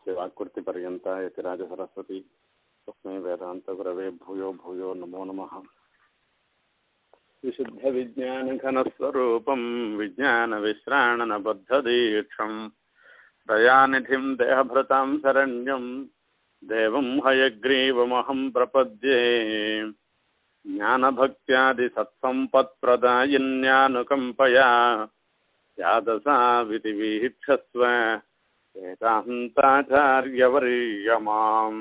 यस्य वाक्कृतिपर्यन्ता यतिराजसरस्वती तस्मै वेदान्तगुरवे भूयो भूयो नमो नमः। विशुद्धविज्ञानघनस्वरूपं विज्ञानविश्राणनबद्धदीक्षं दयानिधिं देहभृतां शरण्यं देवं हयग्रीवमहं प्रपद्ये। ज्ञानभक्त्यादिसत्सम्पत्प्रदायिन्यानुकम्पया यादसा विधिवीक्षस्व வேதாந்தாச்சாரியவரியமாம்.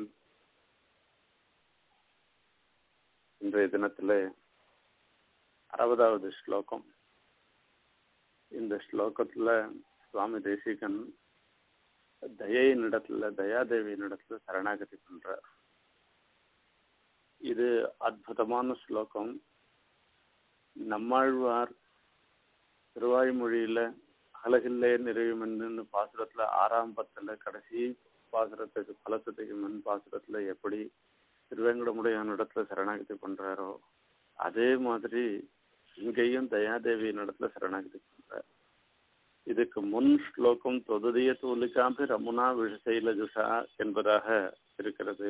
இன்றைய தினத்திலே 60வது ஸ்லோகம். இந்த ஸ்லோகத்துல சுவாமி தேசிகன் தயாதேவியினிடத்துல சரணாகதி பண்றார். இது அற்புதமான ஸ்லோகம். நம்மாழ்வார் திருவாய்மொழியில அழகில்லே நிறைவுமென்னு பாசுரத்துல 6ஆம் பத்துல கடைசி பாசுரத்துக்கு பலசத்துக்கு முன் பாசுரத்துல எப்படி திருவேங்கடமுடையான இடத்துல சரணாகதி பண்றாரோ அதே மாதிரி இங்கேயும் தயாதேவியின் இடத்துல சரணாகதி பண்றார். இதுக்கு முன் ஸ்லோகம் தொதுதிய தூலிகாம்பி ரமுனா விஷசைலஜுஷா என்பதாக இருக்கிறது.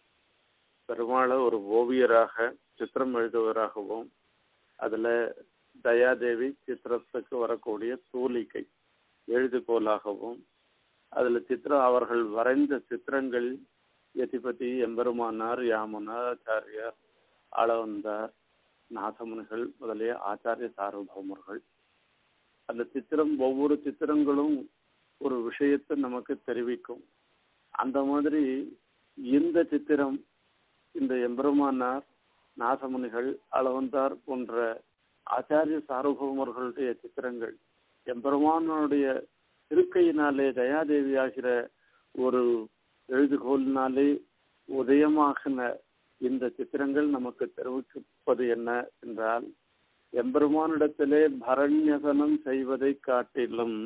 பெருமாளை ஒரு ஓவியராக சித்திரம் எழுதுவராகவும் அதுல தயாதேவி சித்திரத்துக்கு வரக்கூடிய தூலிகை எழுதுகோலாகவும் அதுல அவர்கள் வரைந்த சித்திரங்கள் யதிபதி, எம்பெருமானார், யாமுனாச்சாரியார், ஆளவந்தார், நாதமுனிகள் முதலிய ஆச்சாரிய சார்வபௌமர்கள். அந்த சித்திரம் ஒவ்வொரு சித்திரங்களும் ஒரு விஷயத்தை நமக்கு தெரிவிக்கும். அந்த மாதிரி இந்த சித்திரம் இந்த எம்பெருமானார், நாதமுனிகள், ஆளவந்தார் போன்ற ஆச்சாரிய சார்வபௌமர்களுடைய சித்திரங்கள் எம்பெருமானுடைய இருக்கையினாலே தயாதேவி ஆகிற ஒரு எழுதுகோலினாலே உதயமாகின இந்த சித்திரங்கள் நமக்கு தெரிவிப்பது என்ன என்றால், எம்பெருமானிடத்திலே பரண்யசனம் செய்வதை காட்டிலும்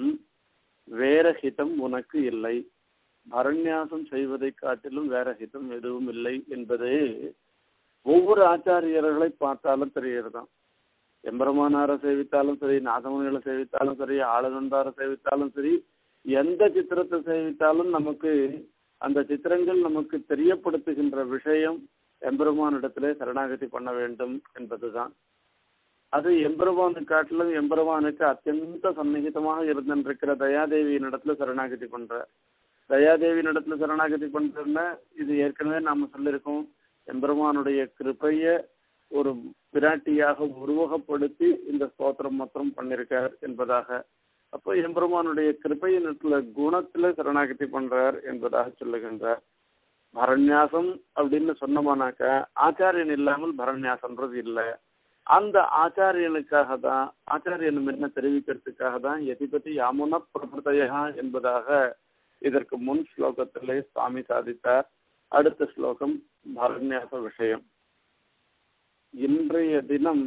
வேற ஹிதம் உனக்கு இல்லை, பரண்யாசம் செய்வதை காட்டிலும் வேற ஹிதம் எதுவும் இல்லை என்பதே ஒவ்வொரு ஆச்சாரியர்களை பார்த்தாலும் தெரியறதான். எம்பெருமானாரை சேவித்தாலும் சரி, நாதமுனிகளை சேவித்தாலும் சரி, ஆளவந்தாரை சேவித்தாலும் சரி, எந்த சித்திரத்தை சேவித்தாலும் நமக்கு அந்த சித்திரங்கள் நமக்கு தெரியப்படுத்துகின்ற விஷயம் எம்பெருமானிடத்திலே சரணாகதி பண்ண வேண்டும் என்பதுதான். அது எம்பெருமானு காட்டிலும் எம்பெருமானுக்கு அத்தியந்த சந்நிகிதமாக இருந்திருக்கிற தயாதேவியின் இடத்துல சரணாகதி பண்ற. தயாதேவியின் இடத்துல சரணாகதி பண்றதுன்னா இது ஏற்கனவே நாம சொல்லியிருக்கோம். எம்பெருமானுடைய கிருபைய ஒரு பிராட்டியாக உருவகப்படுத்தி இந்த ஸ்தோத்திரம் மாத்திரம் பண்ணிருக்கார் என்பதாக. அப்போ எம்பெருமானுடைய கிருபையினத்துல குணத்துல சரணாகதி பண்றார் என்பதாக சொல்லுகின்றார். பரண்யாசம் அப்படின்னு சொன்னோமானாக்க ஆச்சாரியன் இல்லாமல் பரண்யாசம்ன்றது இல்லை. அந்த ஆச்சாரியனுக்காக தான், ஆச்சாரியன் என்ன தெரிவிக்கிறதுக்காக தான் யதிபதி யாமுன பிரபுதயா என்பதாக இதற்கு முன் ஸ்லோகத்திலே சுவாமி சாதித்தார். அடுத்த ஸ்லோகம் பரண்யாச விஷயம். இன்றைய தினம்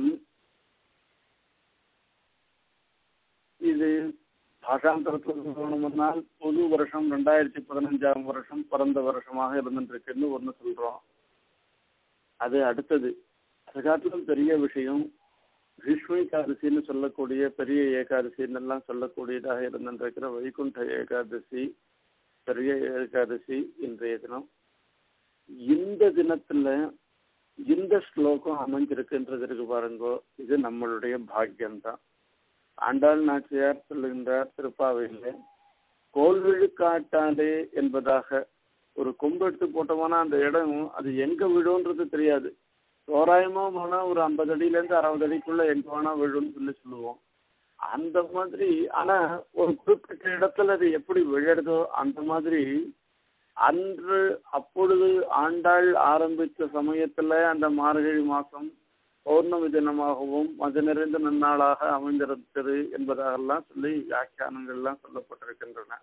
இது பாஷாந்தரத்தில் சொல்லணும்னால் புது வருஷம் 2015ஆம் வருஷம் பிறந்த வருஷமாக இருந்துருக்குன்னு ஒன்று சொல்றோம். அது அடுத்தது அது காட்டிலும் பெரிய விஷயம் பீஷ்ம ஏகாதசின்னு சொல்லக்கூடிய பெரிய ஏகாதசின்னு எல்லாம் சொல்லக்கூடியதாக இருந்திருக்கிற வைகுண்ட ஏகாதசி, பெரிய ஏகாதசி இன்றைய தினம். இந்த தினத்துல இந்த ஸ்லோகம் அமைஞ்சிருக்குன்றது இருக்கு பாருங்கோ, இது நம்மளுடைய பாக்கியம்தான். ஆண்டாள் நாச்சியார் சொல்லுகின்றார் திருப்பாவையில, கோல்விழுக்காட்டாலே என்பதாக ஒரு கொம்பு எடுத்து போட்டோம்னா அந்த இடம் அது எங்க விழுன்றது தெரியாது. தோராயமா போனா ஒரு 50 அடியிலேருந்து 60 அடிக்குள்ள எங்க வேணா விழுன்னு சொல்லுவோம். அந்த மாதிரி ஆனா ஒரு குறிப்பிட்ட இடத்துல அது எப்படி விழுறதோ அந்த மாதிரி அன்று அப்பொழுது ஆண்டாள் ஆரம்பித்த சமயத்துல அந்த மார்கழி மாசம் பௌர்ணமி தினமாகவும் மது நிறைந்த நன்னாளாக அமைந்திருக்கிறது என்பதாகலாம் சொல்லி வியாக்கியானங்கள்லாம் சொல்லப்பட்டிருக்கின்றன.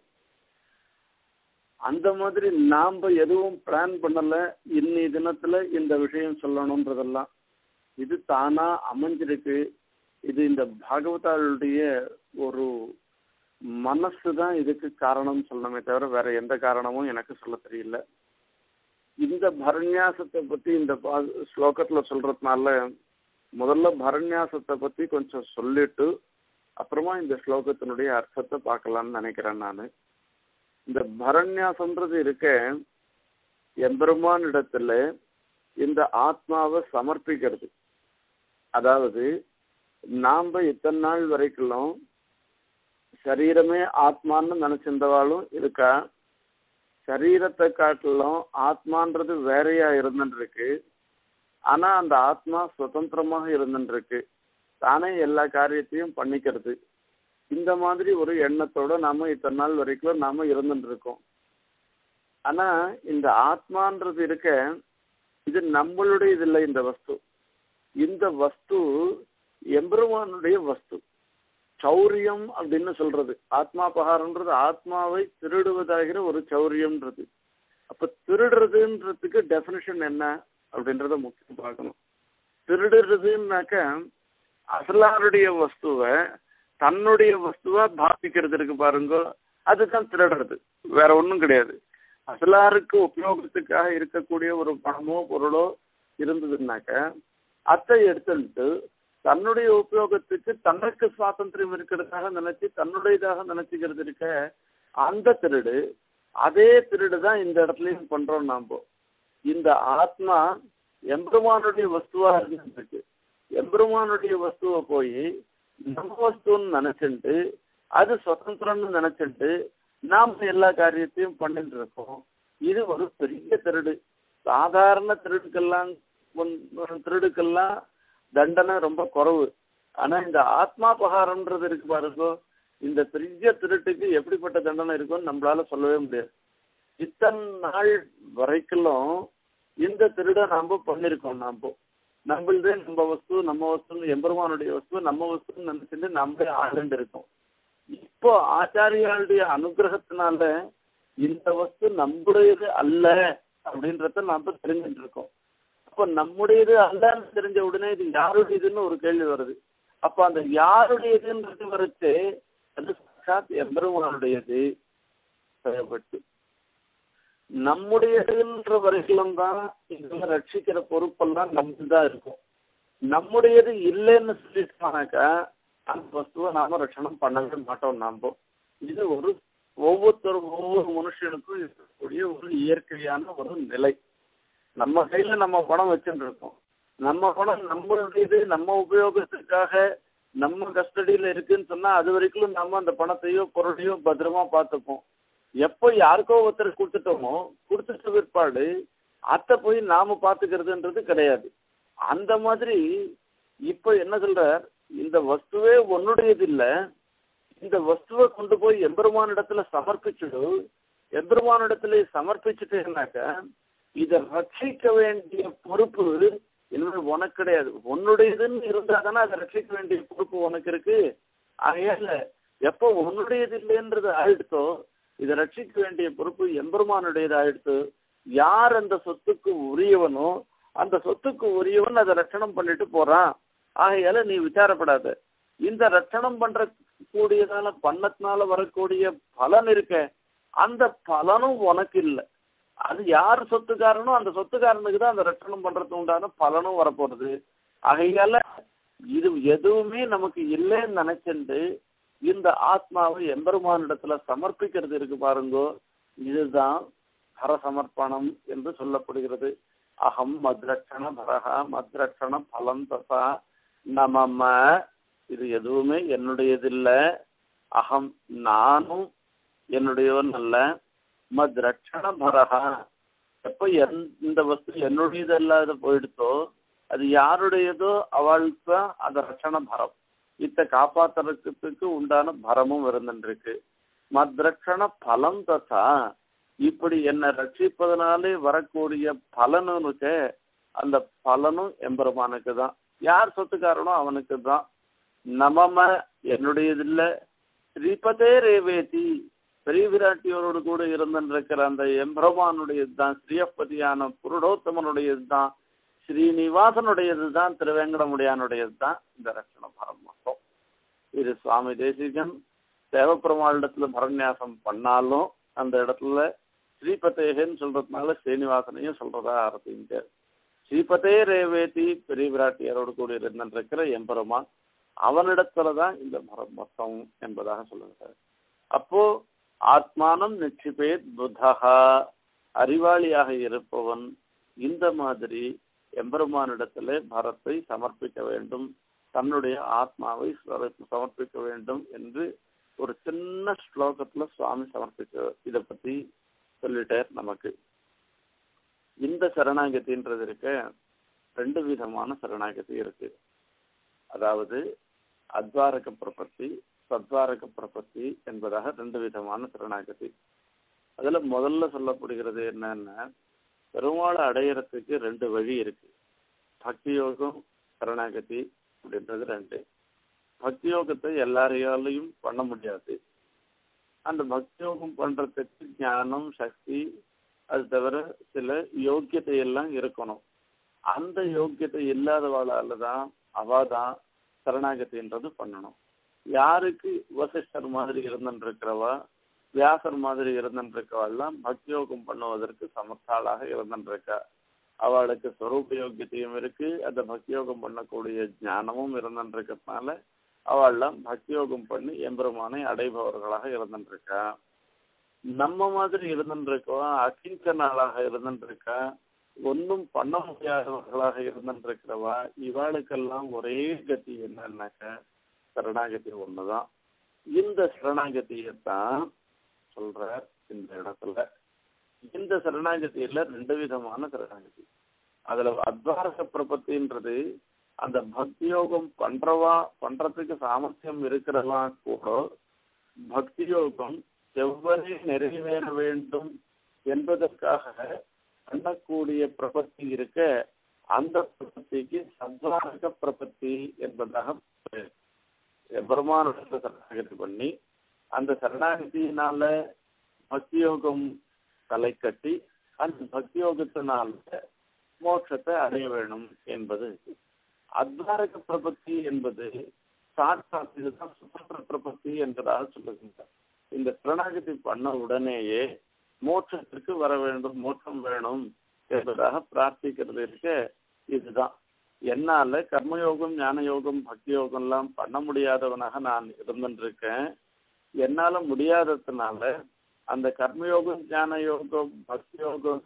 அந்த மாதிரி நாம எதுவும் பிளான் பண்ணல, இன்னி தினத்துல இந்த விஷயம் சொல்லணும்ன்றதெல்லாம் இது தானா அமைஞ்சிருக்கு. இது இந்த பாகவதாளுடைய ஒரு மனசு தான் இதுக்கு காரணம் சொல்லணுமே தவிர வேற எந்த காரணமும் எனக்கு சொல்ல தெரியல. இந்த பரண்யாசத்தை பத்தி இந்த ஸ்லோகத்துல சொல்றதுனால முதல்ல பரண்யாசத்தை பத்தி கொஞ்சம் சொல்லிட்டு அப்புறமா இந்த ஸ்லோகத்தினுடைய அர்த்தத்தை பார்க்கலாம்னு நினைக்கிறேன். நான் இந்த பரநியாசம்ன்றது இருக்க எம்பெருமான் இடத்துல இந்த ஆத்மாவை சமர்ப்பிக்கிறது. அதாவது நாம இத்தனை நாள் வரைக்கும் சரீரமே ஆத்மான்னு நினைச்சிருந்தவாளும் இருக்கா. சரீரத்தை காட்டிலும் ஆத்மான்றது வேறையா இருந்துருக்கு. ஆனா அந்த ஆத்மா சுதந்திரமாக இருந்துருக்கு, தானே எல்லா காரியத்தையும் பண்ணிக்கிறது. இந்த மாதிரி ஒரு எண்ணத்தோட நாம இத்தனை நாள் வரைக்கும் நாம இருந்துட்டு இருக்கோம். ஆனா இந்த ஆத்மான்றது இருக்க இது நம்மளுடைய இது இல்லை. இந்த வஸ்து, இந்த வஸ்து எம்பெருமானுடைய வஸ்து. சௌரியம் அப்படின்னு சொல்றது ஆத்மாபகாரம்ன்றது ஆத்மாவை திருடுவதாகிற ஒரு சௌரியம்ன்றது. அப்ப திருடுறதுன்றதுக்கு டெஃபினிஷன் என்ன அப்படின்றத முக்கியம் பார்க்கணும். திருடுறதுன்னாக்க அசலாருடைய வஸ்துவை தன்னுடைய வஸ்துவா பாவிக்கிறது இருக்கு பாருங்க, அதுதான் திருடுறது, வேற ஒன்றும் கிடையாது. அசலாருக்கு உபயோகத்துக்காக இருக்கக்கூடிய ஒரு பணமோ பொருளோ இருந்ததுன்னாக்க அதை எடுத்துட்டு தன்னுடைய உபயோகத்துக்கு தனக்கு சுவாதந்திரம் இருக்கிறதாக நினைச்சு தன்னுடையதாக நினைச்சுக்கிறது இருக்க அந்த திருடு. அதே திருடு தான் இந்த இடத்துலயும் பண்றோம் நாம. இந்த ஆத்மா எம்பெருமானுடைய வஸ்துவா இருக்கு. எம்பெருமானுடைய வஸ்துவை போய் நம்ம வஸ்துன்னு நினைச்சுட்டு அது சுதந்திரம்னு நினைச்சுட்டு நாம் எல்லா காரியத்தையும் பண்ணிட்டு இருக்கோம். இது ஒரு பெரிய திருடு. சாதாரண திருடுக்கெல்லாம் தண்டனை ரொம்ப குறைவு. ஆனா இந்த ஆத்மாபகாரம்ன்றது இருக்கு பாருங்க, இந்த பெரிய திருட்டுக்கு எப்படிப்பட்ட தண்டனை இருக்குன்னு நம்மளால சொல்லவே முடியாது. இத்தனை நாள் வரைக்கும் இந்த திருட நாம பண்ணிருக்கோம். நம்மளதே நம்ம வஸ்து எம்பெருமானுடைய வஸ்து நம்ம வஸ்துன்னு நினைச்சிட்டு நம்மளே ஆளுண்டு இருக்கோம். இப்போ ஆச்சாரியாளுடைய அனுகிரகத்தினால இந்த வஸ்து நம்முடையது அல்ல அப்படின்றத நாம தெரிஞ்சுட்டு இருக்கோம். அப்ப நம்முடையது அல்லன்னு தெரிஞ்ச உடனே இது யாருடையதுன்னு ஒரு கேள்வி வருது. அப்ப அந்த யாருடையதுன்றது வரைச்சு அது சாட்சாத் எம்பெருமானுடையது செய்யப்பட்டு நம்முடையதுன்ற வரைக்கும் தான் இதெல்லாம் ரட்சிக்கிற பொறுப்பெல்லாம் நம்மதான் இருக்கும். நம்முடையது இல்லைன்னு சொல்லிட்டானாக்கா அந்த வஸ்துவை நாம ரட்சணம் பண்ணவே மாட்டோம். நாம இது ஒவ்வொரு மனுஷனுக்கும் இருக்கக்கூடிய ஒரு இயற்கையான ஒரு நிலை. நம்ம கையில நம்ம பணம் வச்சுட்டு இருக்கோம். நம்ம பணம் நம்மளுடையது, நம்ம உபயோகத்துக்காக நம்ம கஸ்டடியில இருக்குன்னு சொன்னா அது வரைக்கும் நம்ம அந்த பணத்தையோ பொருளையோ பத்திரமா பார்த்துப்போம். எப்போ யாருக்கோ ஒருத்தர் கொடுத்துட்டோமோ கொடுத்துட்ட பிற்பாடு அத்தை போய் நாம பார்த்துக்கிறதுன்றது கிடையாது. அந்த மாதிரி இப்ப என்ன சொல்ற, இந்த வஸ்துவே உன்னுடையது இல்லை, இந்த வஸ்துவை கொண்டு போய் எம்பெருமானிடத்துல சமர்ப்பிச்சுடு. எம்பெருமானிடத்துல சமர்ப்பிச்சுட்டேன்னாக்க இதை ரட்சிக்க வேண்டிய பொறுப்பு இனிமே உனக்கு கிடையாது. உன்னுடையதுன்னு இருந்தா தானே அதை ரட்சிக்க வேண்டிய பொறுப்பு உனக்கு இருக்கு. ஆகையால எப்போ உன்னுடையது இல்லைன்றது ஆயிடுத்தோ இதை ரட்சிக்க வேண்டிய பொறுப்பு எம்பெருமானுடையது ஆயிடுத்து. யார் அந்த சொத்துக்கு உரியவனோ அந்த சொத்துக்கு உரியவன் அதை ரட்சணம் பண்ணிட்டு போறான். ஆகையால நீ விசாரப்படாத. இந்த ரட்சணம் பண்ற கூடியதால பண்ணத்தினால வரக்கூடிய பலன் இருக்க அந்த பலனும் உனக்கு இல்லை. அது யார் சொத்துக்காரனோ அந்த சொத்துக்காரனுக்கு தான் அந்த ரட்சணம் பண்றது உண்டான பலனும் வரப்போறது. ஆகையால இது எதுவுமே நமக்கு இல்லைன்னு நினைச்சுட்டு இந்த ஆத்மாவை எம்பெருமானிடத்துல சமர்ப்பிக்கிறது இருக்கு பாருங்கோ, இதுதான் பரசமர்ப்பணம் என்று சொல்லப்படுகிறது. அகம் மத்ரட்சண பரஹா மத்ரட்சண பலம் தசா நமம. இது எதுவுமே என்னுடையதில்லை. அகம் நானும் என்னுடையவன் அல்ல. மத் ரட்சண பரஹா, எப்போ இந்த வஸ்து என்னுடையது இல்லாத போயிடுத்தோ அது யாருடையதோ அவளுக்கு தான் அந்த ரட்சண பரம். இத்த காப்பாத்துறதுக்கு உண்டான பரமும் இருந்துருக்கு. மத் ரட்சண பலம் தசா, இப்படி என்னை ரட்சிப்பதனாலே வரக்கூடிய பலனுக்கு அந்த பலனும் எம்பெருமானுக்கு தான். யார் சொத்துக்காரனோ அவனுக்கு தான். நமம என்னுடையதில்லை. ஸ்ரீபதே ரேவேதி, பெரிய விராட்டியோரோடு கூட இருந்திருக்கிற அந்த எம்பெருமானுடையது தான். ஸ்ரீயப்பதியான புருடோத்தமனுடையது தான். ஸ்ரீனிவாசனுடையது தான். திருவேங்கடமுடியானுடையது தான் இந்த ரட்சண பரம் மட்டும். இது சுவாமி தேசிகன் தேவப்பெருமாளிடத்துல பரநியாசம் பண்ணாலும் அந்த இடத்துல ஸ்ரீபதேகன்னு சொல்றதுனால ஸ்ரீனிவாசனையும் சொல்றதா ஆரம்பிங்க. ஸ்ரீபதே ரேவேதி, பெரிய விராட்டியாரோடு கூட இருந்திருக்கிற எம்பெருமான் அவனிடத்துலதான் இந்த மரம் மொத்தம் என்பதாக சொல்லுங்க. அப்போ ஆத்மானம் நிச்சிபேத் புத்தகா, அறிவாளியாக இருப்பவன் இந்த மாதிரி எம்பெருமானிடத்திலே பரத்தை சமர்ப்பிக்க வேண்டும், தன்னுடைய ஆத்மாவை சமர்ப்பிக்க வேண்டும் என்று ஒரு சின்ன ஸ்லோகத்துல சுவாமி இதை பத்தி சொல்லிட்டார் நமக்கு. இந்த சரணாகதின்றது இருக்க 2 விதமான சரணாகதி இருக்கு. அதாவது அத்வாரக பிரபத்தி, சத்வாரக பிரபத்தி என்பதாக 2 விதமான சரணாகதி. அதுல முதல்ல சொல்லப்படுகிறது என்னன்னா, பெருமாளை அடையறதுக்கு 2 வழி இருக்கு. பக்தி யோகம், சரணாகதி அப்படின்றது 2. பக்தி யோகத்தை எல்லாரையாலையும் பண்ண முடியாது. அந்த பக்தி யோகம் பண்றதுக்கு ஞானம், சக்தி, அது தவிர சில யோக்கியத்தை எல்லாம் இருக்கணும். அந்த யோக்கியத்தை இல்லாதவாளால தான் அவாதான் சரணாகதின்றது பண்ணணும். யாருக்கு வசிஷ்டர் மாதிரி இருந்துருக்கிறவா, வியாசர் மாதிரி இருந்துருக்கவாள்லாம் பக்தி யோகம் பண்ணுவதற்கு சமர்த்தாளாக இருந்துருக்கா. அவளுக்கு ஸ்வரூப யோக்கியத்தையும் இருக்கு, அந்த பக்தி யோகம் பண்ணக்கூடிய ஞானமும் இருந்துருக்கிறதுனால அவள்லாம் பக்தி யோகம் பண்ணி எம்பெருமானை அடைபவர்களாக இருந்துருக்கா. நம்ம மாதிரி இருந்துருக்கவா அகிஞ்சனாளாக இருந்துருக்கா, ஒன்றும் பண்ண முடியாதவர்களாக இருந்துருக்கிறவா, இவாளுக்கெல்லாம் ஒரே கதி என்னன்னாக்க சரணாகதி ஒண்ணுதான். இந்த சரணாகதியைத்தான் சொல்ற இந்த இடத்துல. இந்த சரணாகதியில 2 விதமான சரணாகதி. அதுல அத்வாரக பிரபத்தின்றது அந்த பக்தி யோகம் பண்றதுக்கு சாமர்த்தியம் இருக்கிறவா கூட பக்தி யோகம் எவ்வளவு நிறைவேற வேண்டும் என்பதற்காக பண்ணக்கூடிய பிரபத்தி இருக்க, அந்த பிரபத்திக்கு சத்வாரக பிரபத்தி என்பதாக பெருமானுடைய சரணாகதி பண்ணி அந்த சரணாகதியினால பக்தி யோகம் தலை கட்டி அந்த பக்தி யோகத்தினால மோட்சத்தை அடைய வேணும் என்பது. அத்வாரக பிரபத்தி என்பது சாட்சாத் இதுதான் சுதந்திர பிரபத்தி என்பதாக சொல்லுகின்றார். இந்த சரணாகதி பண்ண உடனேயே மோட்சத்திற்கு வர வேண்டும், மோட்சம் வேணும் என்பதாக பிரார்த்திக்கிறது இருக்க. இதுதான் என்னால கர்மயோகம், ஞான யோகம், பக்தி யோகம் எல்லாம் பண்ண முடியாதவனாக நான் இருந்துருக்கேன். என்னால முடியாததுனால அந்த கர்மயோகம், ஞான யோகம், பக்தி யோகம்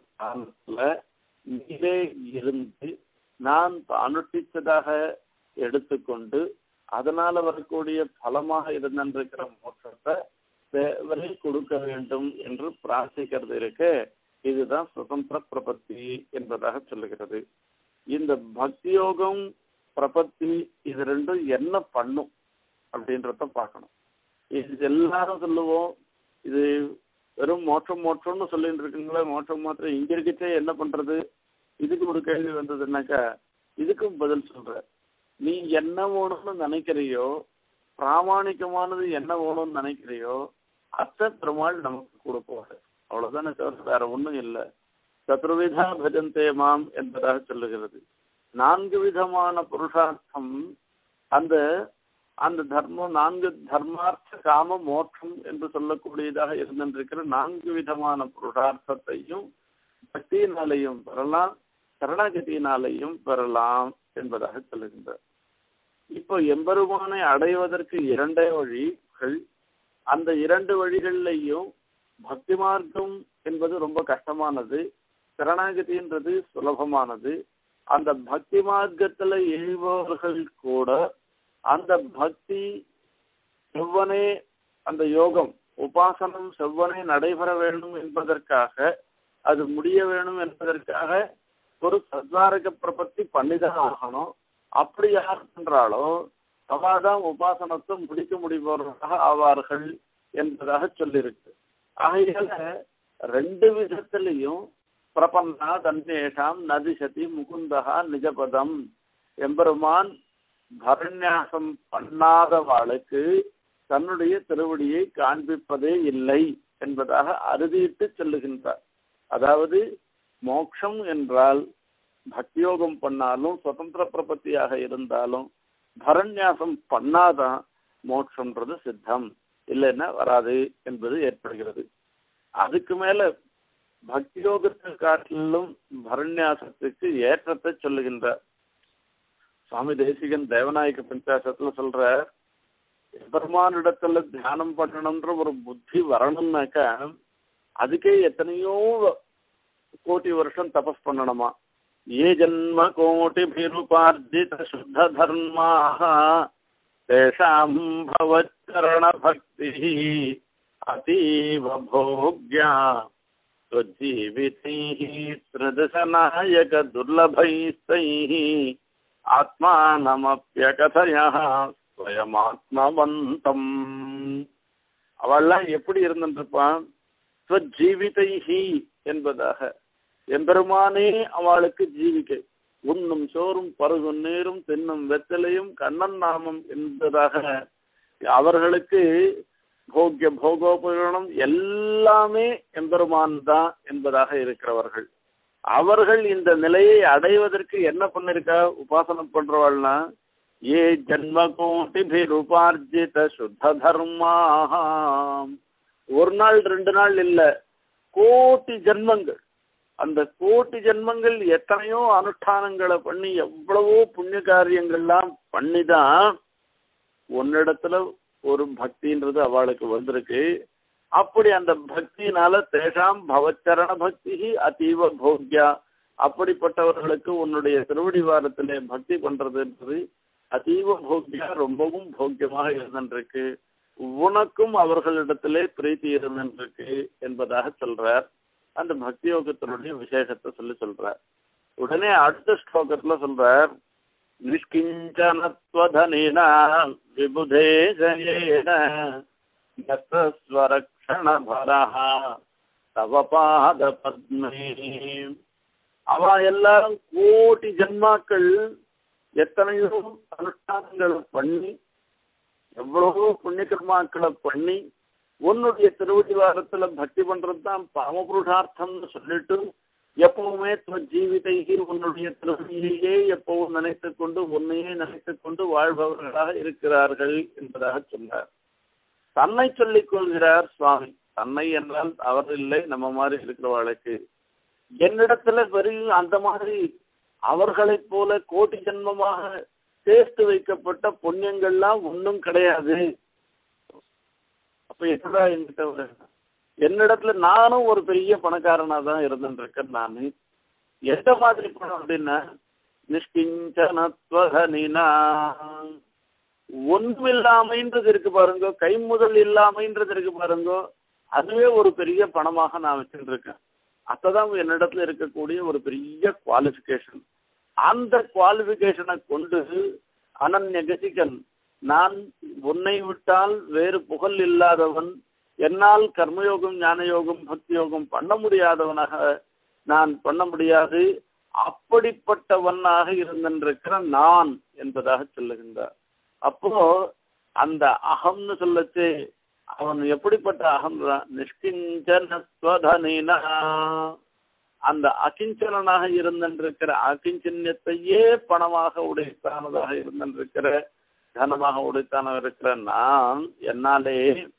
நீரே இருந்து நான் அனுஷ்டித்ததாக எடுத்துக்கொண்டு அதனால வரக்கூடிய பலமாக இருந்திருக்கிற மோட்சத்தை தேவரை கொடுக்க வேண்டும் என்று பிரார்த்திக்கிறது இருக்க. இதுதான் சுதந்திர பிரபத்தி என்பதாக சொல்லுகிறது. இந்த பக்தி யோகம், பிரபத்தி இது 2 என்ன பண்ணும் அப்படின்றத பார்க்கணும். இது எல்லாரும் சொல்லுவோம், இது வெறும் மோட்சம்னு சொல்லிட்டு இருக்குங்களா, மோட்சம் மாத்திரம் இங்க இருக்கச்சே என்ன பண்றது? இதுக்கு ஒரு கேள்வி வந்ததுன்னாக்கா இதுக்கும் பதில் சொல்ற. நீ என்ன வேணும்னு நினைக்கிறியோ, பிராமணிகமானது என்ன வேணும்னு நினைக்கிறியோ அத்த பெருமாள் நமக்கு கொடுப்பாரு. அவ்வளவுதானே தவிர வேற ஒண்ணும் இல்லை. சத்ருவிதா பஜந்தே மாம் என்பதாக சொல்லுகிறது. 4 விதமான புருஷார்த்தம் அந்த அந்த தர்மம் 4 தர்மார்த்த காம மோட்சம் என்று சொல்லக்கூடியதாக இருந்திருக்கிற 4 விதமான புருஷார்த்தத்தையும் பக்தியினாலையும் பெறலாம், சரணாகதியினாலையும் பெறலாம் என்பதாக சொல்லுகின்றார். இப்போ எம்பெருமானை அடைவதற்கு 2 வழிகள். அந்த 2 வழிகள்லையும் பக்தி மார்க்கம் என்பது ரொம்ப கஷ்டமானது, சரணாகதின்றது சுலபமானது. அந்த பக்தி மார்க்கத்துல எழுபவர்கள் கூட அந்த பக்தி செவ்வனே, அந்த யோகம் உபாசனம் செவ்வனே நடைபெற வேண்டும் என்பதற்காக, அது முடிய வேணும் என்பதற்காக ஒரு சத்வாரக பிரபத்தி பண்ணிதான் ஆகணும். அப்படி யார் பண்றாளோ அவாதான் உபாசனத்தை முடிக்க முடிபவர்களாக ஆவார்கள் என்பதாக சொல்லியிருக்கு. ஆகையால 2 விதத்திலையும் பிரபன்னா தன்னேஷாம் நதிசதி முகுந்தகா நிஜபதம், எம்பெருமான் பரண்யாசம் பண்ணாதவாளுக்கு தன்னுடைய திருவடியை காண்பிப்பதே இல்லை என்பதாக அறுதிட்டு சொல்லுகின்றார். அதாவது மோட்சம் என்றால் பக்தியோகம் பண்ணாலும் சுதந்திர பிரபத்தியாக இருந்தாலும் பரண்யாசம் பண்ணாதான் மோட்சம்ன்றது சித்தம், இல்லைன்னா வராது என்பது ஏற்படுகிறது. அதுக்கு மேல பக்தியோகத்தை காட்டிலும் பரண்யாசத்துக்கு ஏற்றத்தை சொல்லுகின்றார். சுவாமி தேசிகன் தேவநாயக பஞ்சாசத்துல சொல்ற, பெருமானிடத்துல தியானம் பண்ணணுன்ற ஒரு புத்தி வரணும்னாக்கா அதுக்கே எத்தனையோ கோடி வருஷம் தபஸ் பண்ணணுமா. ஏ ஜன்ம கோட்டிபிருபார்ஜித சுத்த தர்மாக தேஷாம் பவச்சரண பக்தி அதீவ போக்யா ஸ்வஜீவிதைः த்ரிதசநாயக துர்லபைஸ்தைः ஆத்மானமப்யகதயः ஸ்வயமாத்மவந்தம். அவள்லாம் எப்படி இருந்துருப்பான்? ஸ்வஜீவிதைஹி என்பதாக எம்பெருமானே அவளுக்கு ஜீவிக்கை. உண்ணும் சோறும் பருகும் நீரும் தின்னும் வெத்தலையும் கண்ணன் நாமம் என்பதாக அவர்களுக்கு போக்கிய போகோபகரணம் எல்லாமே எம்பெருமான் தான் என்பதாக இருக்கிறவர்கள். அவர்கள் இந்த நிலையை அடைவதற்கு என்ன பண்ணிருக்கா உபாசனை பண்றவாள்னா, ஏ ஜன்ம கோட்டிபிருபார்ஜித சுத்த தர்மாக, ஒரு நாள் 2 நாள் இல்ல, கோட்டி ஜென்மங்கள். அந்த கோட்டி ஜென்மங்கள் எத்தனையோ அனுஷ்டானங்களை பண்ணி எவ்வளவோ புண்ணிய காரியங்கள்லாம் பண்ணிதான் உன்னிடத்துல ஒரு பக்தின்றது அவளுக்கு வந்திருக்கு. அப்படி அந்த பக்தியினால தேஷாம் பவச்சரண பக்தி அதீவ போக்யா, அப்படிப்பட்டவர்களுக்கு உன்னுடைய திருவடிவாரத்திலே பக்தி பண்றதுன்றது அதீவ போக்யா, ரொம்பவும் போக்கியமாக இருந்திருக்கு. உனக்கும் அவர்களிடத்திலே பிரீத்தி இருந்திருக்கு என்பதாக சொல்றார். அந்த பக்தி யோகத்தினுடைய விசேஷத்தை சொல்றார். உடனே அடுத்த ஸ்லோகத்துல சொல்றார், நிஷ்கிஞ்சனத்வதனேன விபுதேஜயேன யஸ்வரக்ஷணபரஹ தவ பாத பத்மே. அவ எல்லாரும் கோடி ஜன்மாக்கள் எத்தனையோ அனுஷ்டானங்களை பண்ணி எவ்வளவோ புண்ணிய கர்மாக்களை பண்ணி உன்னுடைய திருவடிவாரத்துல பக்தி பண்றதுதான் பரமபுருஷார்த்தம்னு சொல்லிட்டு எப்பவுமே ஜீவிதைகி உன்னுடைய திருவடியையே எப்பவும் நினைத்துக் கொண்டு உன்னையே நினைத்துக் கொண்டு வாழ்பவர்களாக இருக்கிறார்கள் என்பதாக சொன்னார். தன்னை சொல்லிக் கொள்கிறார் சுவாமி. தன்னை என்றால் அவர் இல்லை, நம்ம மாதிரி இருக்கிறவர்களுக்கு. என்னிடத்துல வெறும் அந்த மாதிரி அவர்களைப் போல கோடி ஜென்மமாக சேர்த்து வைக்கப்பட்ட புண்ணியங்கள்லாம் ஒன்றும் கிடையாது. அப்ப என்னடா என்கிட்ட என்னிடத்துல நானும் ஒரு பெரிய பணக்காரனா தான் இருந்துருக்கேன். நான் எந்த மாதிரி பணம் அப்படின்னா, நிஷ்கிஞ்சனத்வதனினா, ஒன்றும் இல்லாமைன்றது இருக்கு பாருங்க, கை முதல் இல்லாமைன்றது இருக்கு பாருங்க, அதுவே ஒரு பெரிய பணமாக நான் வச்சுட்டு இருக்கேன். அப்பதான் என்னிடத்துல இருக்கக்கூடிய ஒரு பெரிய குவாலிஃபிகேஷன். அந்த குவாலிஃபிகேஷனை கொண்டு அனன்ய கதிகன், நான் உன்னை விட்டால் வேறு புகழ் இல்லாதவன், என்னால் கர்மயோகம் ஞானயோகம் பக்தி யோகம் பண்ண முடியாதவனாக நான் பண்ண முடியாது, அப்படிப்பட்டவனாக இருந்திருக்கிற நான் என்பதாக சொல்லுகின்றார். அப்போ அந்த அகம்னு சொல்லச்சு அவன் எப்படிப்பட்ட அகம் தான்? நிஷ்கிஞ்சனஸ்வதனினா, அந்த அகிஞ்சனாக இருந்திருக்கிற அகிஞ்சன்யத்தையே பணமாக உடைத்தானதாக இருந்திருக்கிற தனமாக உடைத்தான இருக்கிற நான் என்னாலே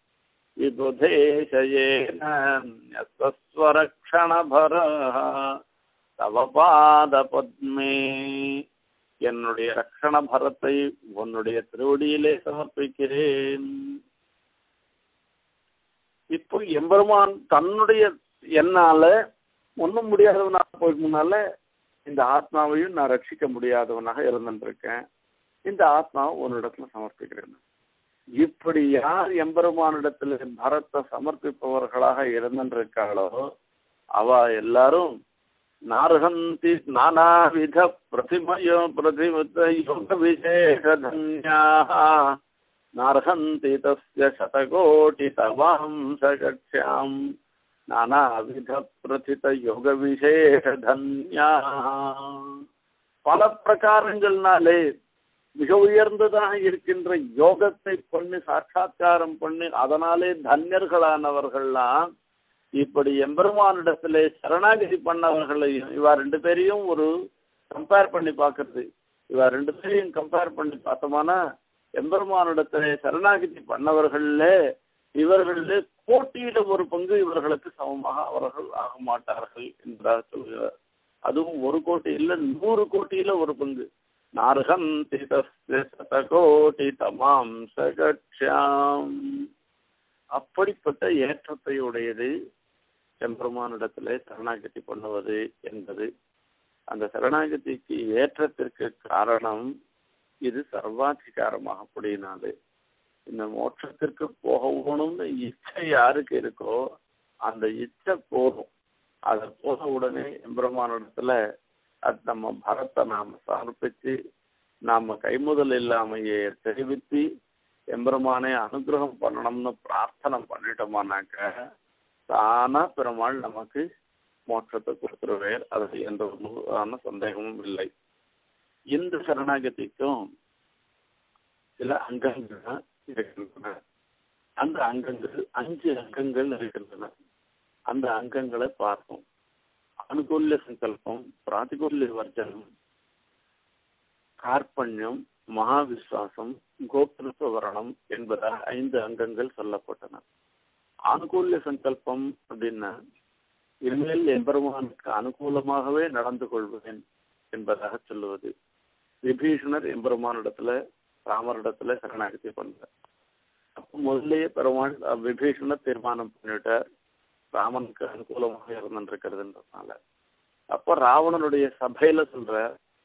விபுதேஷயேனஸ்வரக்ஷணபர தவ பாத பத்மே, என்னுடைய ரக்ஷண பரத்தை உன்னுடைய திருவடியிலே சமர்ப்பிக்கிறேன். இப்போ எம்பெருமான் தன்னுடைய என்னால ஒன்றும் முடியாதவனாக போயிருந்தனால இந்த ஆத்மாவையும் நான் ரட்சிக்க முடியாதவனாக இருந்திருக்கேன். இந்த ஆத்மாவை உன்னிடத்துல சமர்ப்பிக்கிறேன். இப்படி யார் எம்பெருமானிடத்துல பரத்தை சமர்ப்பிப்பவர்களாக இருந்திருக்காளோ அவ எல்லாரும் நார்ஹந்தி நானாவித பிரதிமயோ பிரதிமத யோக விசேஷதன்யாஹ நார்ஹந்தி தஸ்ய சதகோடி தவாம்சகக்ஷ்யாம் நானாவித பிரதித யோக விசேஷதன்யாஹ. பல பிரகாரங்கள்னாலே மிக உயர்ந்ததாக இருக்கின்ற யோகத்தை பண்ணி சாட்சா்காரம் பண்ணி அதனாலே தன்யர்களானவர்கள்லாம் இப்படி எம்பெருமானிடத்திலே சரணாகதி பண்ணவர்களையும் இவா 2 பேரையும் ஒரு கம்பேர் பண்ணி பார்க்கறது. இவா 2 பேரையும் கம்பேர் பண்ணி பார்த்தோம்னா எம்பெருமானிடத்திலே சரணாகதி பண்ணவர்கள இவர்களே கோட்டியில ஒரு பங்கு இவர்களுக்கு சமமாக அவர்கள் ஆக மாட்டார்கள் என்றார் சொல்கிறார். அதுவும் 1 கோடி இல்லை 100 கோட்டியில ஒரு பங்கு. நார்ஹந்தி தஸ்ய சதகோடி தமாம் சகட்சாம். அப்படிப்பட்ட ஏற்றத்தை உடையது எம்பெருமானிடத்திலே சரணாகதி பண்ணுவது என்பது. அந்த சரணாகதிக்கு ஏற்றத்திற்கு காரணம் இது சர்வாதிகாரமாக கூடினாது. இந்த மோட்சத்திற்கு போகணும்னு இச்சை யாருக்கு இருக்கோ அந்த இச்சை போதும். அதை போன உடனே எம்பெருமானிடத்துல அது நம்ம பரத்தை நாம சமர்ப்பிச்சு நாம கைமுதல் இல்லாமையே தெரிவித்து எம்பெருமானை அனுகிரகம் பண்ணணும்னு பிரார்த்தனை பண்ணிட்டோமானாக்க தானா பெருமாள் நமக்கு மோட்சத்தை கொடுத்துருவேர். அது எந்த ஒரு சந்தேகமும் இல்லை. இந்த சரணாகதிக்கும் சில அங்கங்கள் இருக்கின்றன. அந்த அங்கங்கள் 5 அங்கங்கள் இருக்கின்றன. அந்த அங்கங்களை பார்ப்போம். அனுகூல்ய சங்கல்பம், பிராதிகூல்ய வர்ஜனம், கார்பண்யம், மகாவிஸ்வாசம், கோப்திருத்துவ வரணம் என்பதாக 5 அங்கங்கள் சொல்லப்பட்டன. அனுகூல்ய சங்கல்பம் அப்படின்னா இனிமேல் எம்பெருமானுக்கு அனுகூலமாகவே நடந்து கொள்வேன் என்பதாக சொல்லுவது. விபீஷணர் எம்பெருமானிடத்துல ராமரிடத்துல சரணாகதி பண்றார். அப்போ முதல்லயே பெருமாள் விபீஷணர் தீர்மானம் பண்ணிட்டார் ராமனுக்கு அனுகூலமாக இருந்துருக்கிறதுன்றதுனால. அப்ப ராவணனுடைய சபையில சொல்ற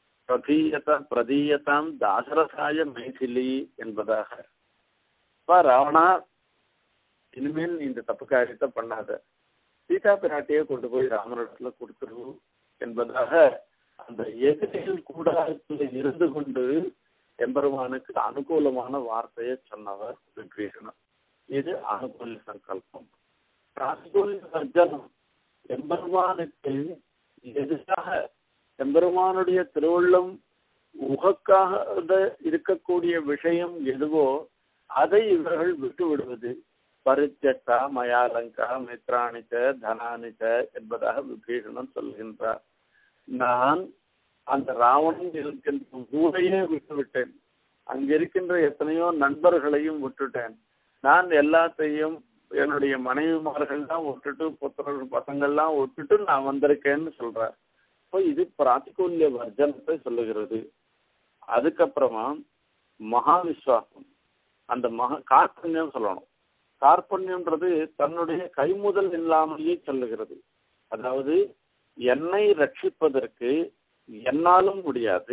பிரதீயதாம் தாசரசாய மைதிலி என்பதாக, ராவணா இனிமேல் நீ இந்த தப்பு காரியத்தை பண்ணாத, சீதா பிராட்டியை கொண்டு போய் ராமனிடத்துல கொடுத்துரு என்பதாக அந்த எதிரிகள் கூடாரத்தில் இருந்து கொண்டு எம்பெருமானுக்கு அனுகூலமான வார்த்தையை சொன்னவர் விபீஷணர். இது அனுகூல சங்கல்பம். பிராதிகூல்ய வர்ஜனம், எம்பெருமானுக்கு எதிராக எம்பெருமானுடைய திருவுள்ளம் உகக்காக இருக்கக்கூடிய விஷயம் எதுவோ அதை இவர்கள் விட்டு விடுவது. பரிச்சட்டா மயாலங்கா மித்ராணிச்ச தனானிச்ச என்பதாக விபீஷணன் சொல்கின்றார். நான் அந்த ராவணன் இருக்கின்ற ஊரையே விட்டுவிட்டேன், அங்கிருக்கின்ற எத்தனையோ நண்பர்களையும் விட்டுட்டேன், நான் எல்லாத்தையும் என்னுடைய மனைவிமார்கள்லாம் விட்டுட்டு புத்திரர்கள் பசங்கள்லாம் விட்டுட்டு நான் வந்திருக்கேன்னு சொல்றேன். இப்போ இது பிராதிகூல்ய வர்ஜனத்தை சொல்லுகிறது. அதுக்கப்புறமா மகாவிஸ்வாசம், அந்த கார்பண்யம் சொல்லணும். கார்பண்யம்ன்றது தன்னுடைய கைமுதல் இல்லாமலேயே சொல்லுகிறது. அதாவது என்னை ரட்சிப்பதற்கு என்னாலும் முடியாது,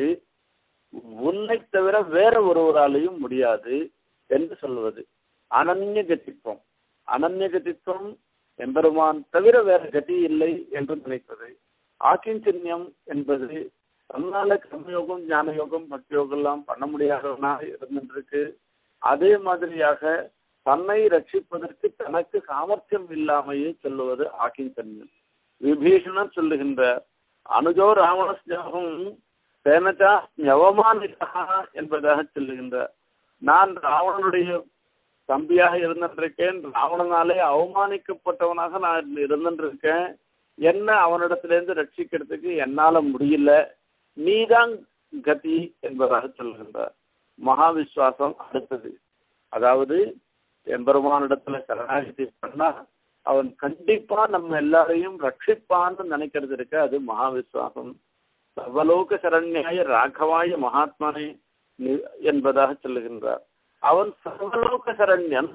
உன்னை தவிர வேற ஒருவராலையும் முடியாது என்று சொல்வது அனன்ய கதித்துவம். அனன்ய கதித்துவம் எம்பெருமான் தவிர வேற கதி இல்லை என்று நினைப்பது. ஆக்கிஞ்சன்யம் என்பது தன்னால கர்மயோகம் ஞான யோகம் பக்தி யோகம் எல்லாம் பண்ண முடியாதவனாக இருந்துருக்கு. அதே மாதிரியாக தன்னை ரட்சிப்பதற்கு தனக்கு சாமர்த்தியம் இல்லாமையே சொல்லுவது ஆக்கிஞ்சன்யம். விபீஷணன் சொல்லுகின்ற அனுஜோ ராவண ஸ்நேகம் சேனச்சா ஞவமானிதா என்பதாக சொல்லுகின்ற, நான் ராவணனுடைய தம்பியாக இருந்திருக்கேன், ராவணனாலே அவமானிக்கப்பட்டவனாக நான் இருந்திருக்கேன், என்ன அவனிடத்திலிருந்து ரட்சிக்கிறதுக்கு என்னால முடியல, நீதான் கதி என்பதாக சொல்லுகின்றார். மகாவிஸ்வாசம் அடுத்தது. அதாவது எம்பெருமானிடத்துல சரணாகதி பண்ணா அவன் கண்டிப்பா நம்ம எல்லாரையும் ரட்சிப்பான்னு நினைக்கிறது இருக்க, அது மகாவிஸ்வாசம். சர்வலோக சரண்யாய ராகவாய மகாத்மனே என்பதாக சொல்லுகின்றார். அவன் சர்வலோக சரண்யன்.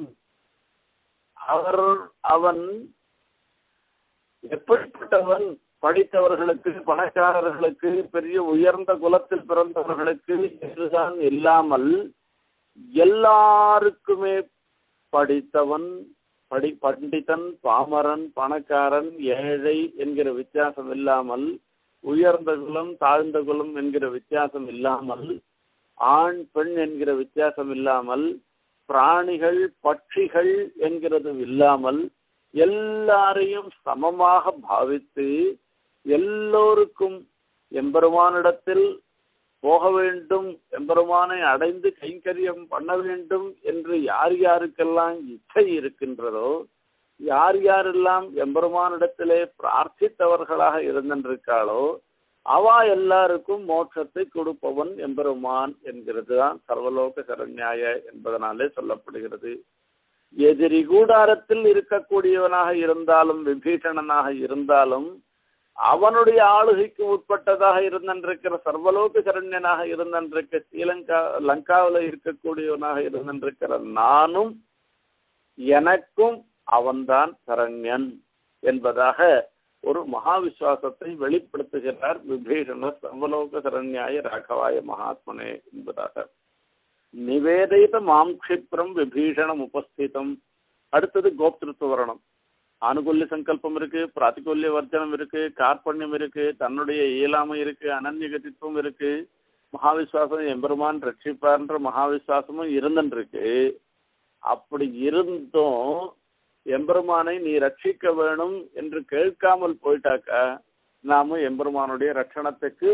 அவன் எப்படிப்பட்டவன்? படித்தவர்களுக்கு, பணக்காரர்களுக்கு, பெரிய உயர்ந்த குலத்தில் பிறந்தவர்களுக்கு இதுதான் இல்லாமல் எல்லாருக்குமே படித்தவன், பண்டிதன், பாமரன், பணக்காரன், ஏழை என்கிற வித்தியாசம் இல்லாமல், உயர்ந்த குலம் தாழ்ந்த குலம் என்கிற வித்தியாசம் இல்லாமல், ஆண் பெண் என்கிற வித்தியாசம் இல்லாமல், பிராணிகள் பட்சிகள் என்கிறது இல்லாமல் எல்லாரையும் சமமாக பாவித்து எல்லோருக்கும் எம்பெருமானிடத்தில் போக வேண்டும், எம்பெருமானை அடைந்து கைங்கரியம் பண்ண வேண்டும் என்று யார் யாருக்கெல்லாம் இச்சை இருக்கின்றதோ, யார் யாரெல்லாம் எம்பெருமானிடத்திலே பிரார்த்தித்தவர்களாக இருந்திருக்காளோ அவா எல்லாருக்கும் மோட்சத்தை கொடுப்பவன் எம்பெருமான் என்கிறது தான் சர்வலோக சரண்யாய என்பதனாலே சொல்லப்படுகிறது. எதிரி கூடாரத்தில் இருக்கக்கூடியவனாக இருந்தாலும், விபீஷணனாக இருந்தாலும், அவனுடைய ஆளுகைக்கு உட்பட்டதாக இருந்திருக்கிற சர்வலோக சரண்யனாக இருந்திருக்க லங்காவில் இருக்கக்கூடியவனாக இருந்திருக்கிற நானும் எனக்கும் அவன்தான் சரண்யன் என்பதாக ஒரு மகா விசுவாசத்தை வெளிப்படுத்துகிறார் விபீஷணர் சர்வலோக சரண்யாய ராகவாய மகாத்மனே என்பதாக. நிவேதித மாம் க்ஷிப்ரம் விபீஷணம் உபஸ்திதம். அடுத்தது கோப்திருத்துவ வர்ணம். ஆனுகூல்ய சங்கல்பம் இருக்கு, பிராத்திகூல்ய வர்ஜனம் இருக்கு, கார்பண்யம் இருக்கு, தன்னுடைய இயலாமை இருக்கு, அனன்யகதித்துவம் இருக்கு, மகாவிஸ்வாசம் எம்பெருமான் ரட்சிப்பார்ன்ற மகாவிஸ்வாசமும் இருந்துருக்கு. அப்படி இருந்தும் எம்பெருமானை நீ ரட்சிக்க வேணும் என்று கேட்காமல் போயிட்டாக்கா நாம எம்பெருமானுடைய ரட்சணத்துக்கு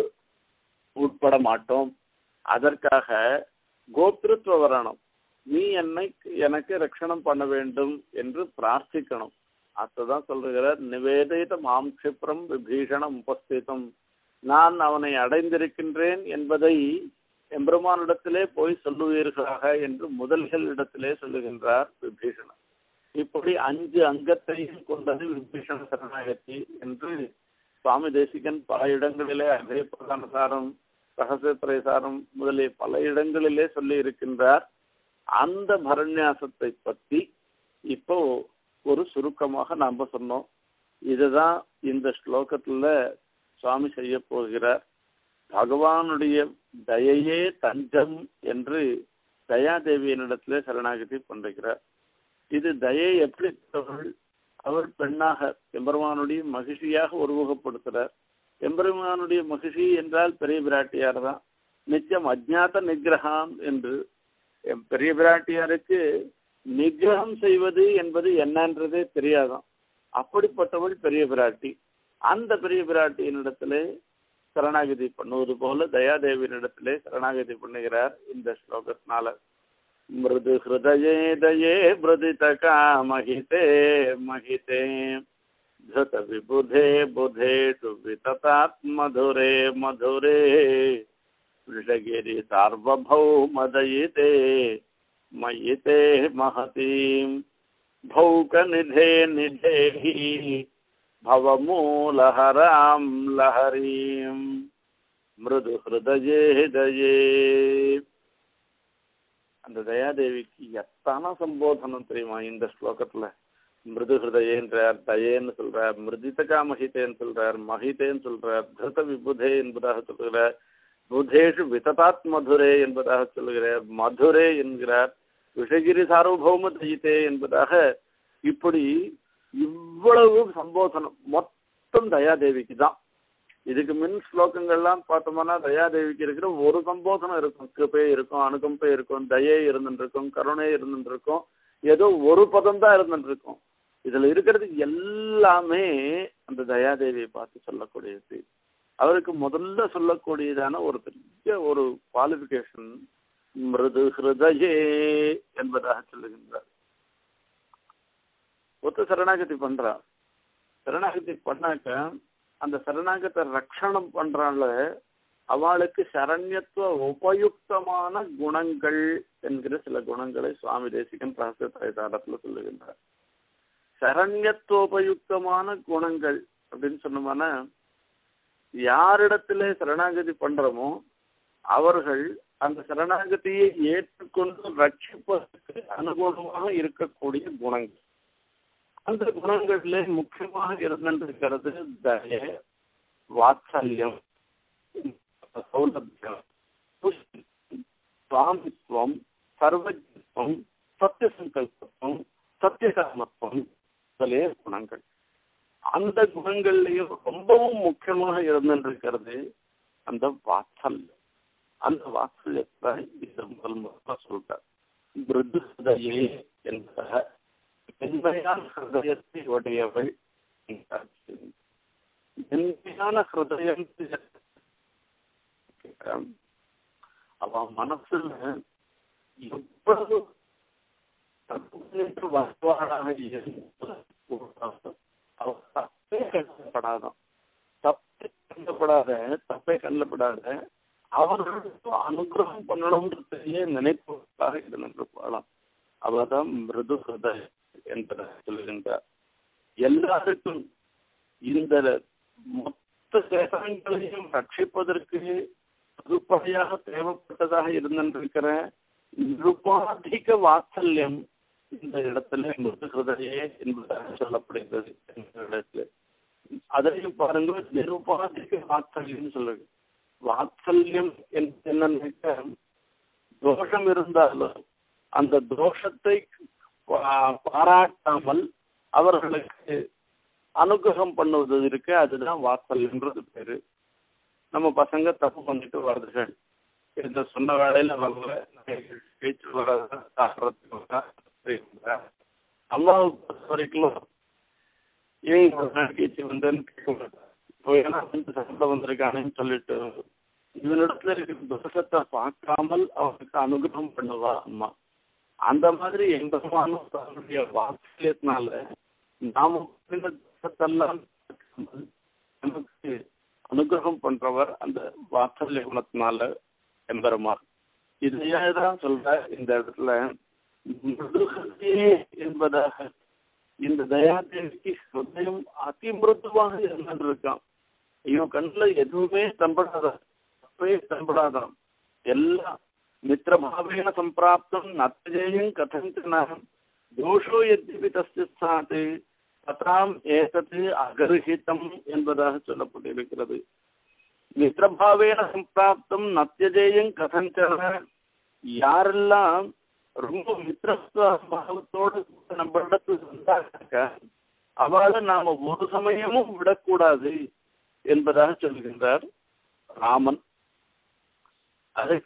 உட்பட மாட்டோம். அதற்காக கோப்திருத்துவ வரணம், நீ எனக்கு ரட்சணம் பண்ண வேண்டும் என்று பிரார்த்திக்கணும். அதுதான் சொல்லுகிறார், நிவேதித மாம் க்ஷிப்ரம் விபீஷணம் உபஸ்திதம். நான் அவனை அடைந்திருக்கின்றேன் என்பதை எம்பெருமானிடத்திலே போய் சொல்லுவீர்களாக என்று முதல்களிடத்திலே சொல்லுகின்றார் விபீஷணன். இப்படி 5 அங்கத்தையும் கொண்டது விபீஷண சரணாகதி என்று சுவாமி தேசிகன் பல இடங்களிலே அதே பிரதானசாரம் ரகசியத்திரைசாரம் முதலிய பல இடங்களிலே சொல்லி இருக்கின்றார். அந்த பரநியாசத்தை பற்றி இப்போ ஒரு சுருக்கமாக நாம சொன்னோம். இதுதான் இந்த ஸ்லோகத்துல சுவாமி செய்ய போகிறார். பகவானுடைய தயையே தஞ்சம் என்று தயாதேவியனிடத்திலே சரணாகதி பண்ணுகிறார். இது தயை எப்படி அவர் பெண்ணாக எம்பெருமானுடைய மகிழ்ச்சியாக உருவகப்படுத்துகிறார். எம்பெருமானுடைய மகிழ்ச்சி என்றால் பெரிய பிராட்டியார் தான். நித்தியம் அஜ்ஞாத நிகிரகம் என்று பெரிய பிராட்டியாருக்கு நிகிரகம் செய்வது என்பது என்னன்றதே தெரியாதான். அப்படிப்பட்டவள் பெரிய பிராட்டி. அந்த பெரிய பிராட்டியினிடத்திலே சரணாகதி பண்ணுவது போல தயாதேவியினிடத்திலே சரணாகதி பண்ணுகிறார் இந்த ஸ்லோகத்தினால. மிருது ஹிருதயே தயே பிரதிதகா மஹிதே மஹிதே धृत विबुधे बुधेषु विततात् मधुरे मधुरे वृषगिरि सार्वभौमदयिते मयिते महतीं भौकनिधे निधेहि भवमूलहरां लहरीं मृदु हृदये दये. அந்த தயாதேவிக்கு எத்தனை சம்போதனம் தெரியுமா இந்த ஸ்லோகத்துல. மிருது ஹிருதயன்றார், தயேன்னு சொல்றார், மிருதிதகா மஹிதேன்னு சொல்றார், மஹிதேன்னு சொல்றார், திருத விபுதே என்பதாக சொல்லுகிறார், புதேஷு விததாத் மதுரே என்பதாக சொல்லுகிறார், மதுரே என்கிறார், விஷகிரி சார்வபௌம தயித்தே என்பதாக இப்படி இவ்வளவு சம்போதனம் மொத்தம் தயாதேவிக்கு தான். இதுக்கு மின் ஸ்லோகங்கள்லாம் பார்த்தோம்னா தயாதேவிக்கு இருக்கிற ஒரு சம்போதனம் இருக்கும். கிருபை இருக்கும், அனுகம்பை இருக்கும், தயை இருந்துருக்கும், கருணை இருந்துருக்கும், ஏதோ ஒரு பதம் தான் இருந்துருக்கும். இதுல இருக்கிறது எல்லாமே அந்த தயாதேவியை பார்த்து சொல்லக்கூடியது. அவருக்கு முதல்ல சொல்லக்கூடியதான ஒரு பெரிய ஒரு குவாலிபிகேஷன் மிருது ஹிருதயே என்பதாக சொல்லுகின்றார். ஒத்த சரணாகதி பண்றார். சரணாகதி பண்ணாக்க அந்த சரணாகத்தை ரட்சணம் பண்றால அவளுக்கு சரண்யத்துவ உபயுக்தமான குணங்கள் என்கிற சில குணங்களை சுவாமி தேசிகன் ரகசியத்திரைசாரத்துல சொல்லுகின்றார். சரண்யத்துவபயுக்தமான குணங்கள் அப்படின்னு சொன்னோம்னா, யாரிடத்திலே சரணாகதி பண்றோமோ அவர்கள் அந்த சரணாகதியை ஏற்றுக்கொண்டு ரட்சிப்பதற்கு அனுகூலமாக இருக்கக்கூடிய குணங்கள். அந்த குணங்களிலே முக்கியமாக இருந்திருக்கிறது தய, வாத்சல்யம், சௌலபியம், சுவாமித்துவம், சர்வஜத்துவம், சத்தியசங்கல்பம், சத்தியகாமத்துவம் முதலிய குணங்கள். அந்த குணங்கள்லையும் ரொம்பவும் முக்கியமாக இருந்திருக்கிறது அந்த வாத்சல்யம். அந்த வாத்சல்யத்தை இது முதல் சொல்றார். மிருது ஹிருதயே என்பதாக மென்மையான ஹிருதயத்தை உடையவள். மென்மையான ஹிருதயம் அவன் மனசுல எவ்வளவு வருவாராக அவர் தப்பே கண்டப்படாதான், தப்பே கண்டப்படாத அவர்களுக்கு அனுகிரகம் பண்ணணும்ன்றதையே நினைப்பதாக இருந்திருப்பாளாம். அவதான் மிருது ஹிருதய என்பதை சொல்லுகின்றார். எல்லாருக்கும் இந்த மொத்த தேசங்களையும் ரட்சிப்பதற்கு பொதுப்படையாக தேவைப்பட்டதாக இருந்திருக்கிற நிருபாதிக வாத்சல்யம் இந்த இடத்துல மிருதுகிருதையே என்பதாக சொல்லப்படுகிறது. அதையும் பாருங்க, நிருபாதிக வாத்சல்யம் சொல்லுங்க. வாத்சல்யம் என்னன்னாக்க தோஷம் இருந்தாலும் அந்த தோஷத்தை பாராட்டாமல் அவர்களுக்கு அனுகிரகம் பண்ணுவது இருக்கு, அதுதான் வாத்சல்யம்ன்றது பேரு. நம்ம பசங்க தப்பு பண்ணிட்டு வருதுகள், இந்த சொன்ன வேலையில வரல, பேச்சு வராது, அம்மாவுக்கு பொறுத்த வரைக்கும் ஏன் ஒரு நாள் பேச்சு வந்தேன்னு கேட்க மாட்டேன். இப்போ ஏன்னா சம்பளம் வந்திருக்கானேன்னு சொல்லிட்டு இவனிடத்துல இருக்கிற தோஷத்தை பார்க்காமல் அவனுக்கு அனுகிரகம் பண்ணுவா அம்மா. அந்த மாதிரி எங்கமான தன்னுடைய வாத்சல்யத்தினால நாம தோஷத்தெல்லாம் நமக்கு அனுகிரகம் பண்றவர் அந்த வாத்சல்ய குணத்தினால எம்பெருமார். இதையேதான் சொல்ற இந்த இடத்துல மிருதுகே என்பதாக. இந்த தயாதேவிக்கு ஹிருதயம் அதிமிருதுவாக இருந்திருக்கான். இவன் கண்ணுல எதுவுமே தம்படாதான், அப்பவே தம்படாதான். எல்லாம் மித்திரபாவேன சம்பிராப்தம் நத்தஜேயம் கதஞ்சன தோஷோ எத்யபி தஸ்ய சாத் ததாம் ஏதத் அகர்ஹிதம் என்பதாக சொல்லப்பட்டிருக்கிறது. மித்திரபாவேன சம்பிராப்தம் நத்தியஜேயம் கதஞ்சன, யாரெல்லாம் ரொம்ப மித்திரபாவத்தோடு நம்ம இடத்துல வந்தாக்க அவளை நாம ஒரு சமயமும் விடக்கூடாது என்பதாக சொல்கின்றார் ராமன். அதை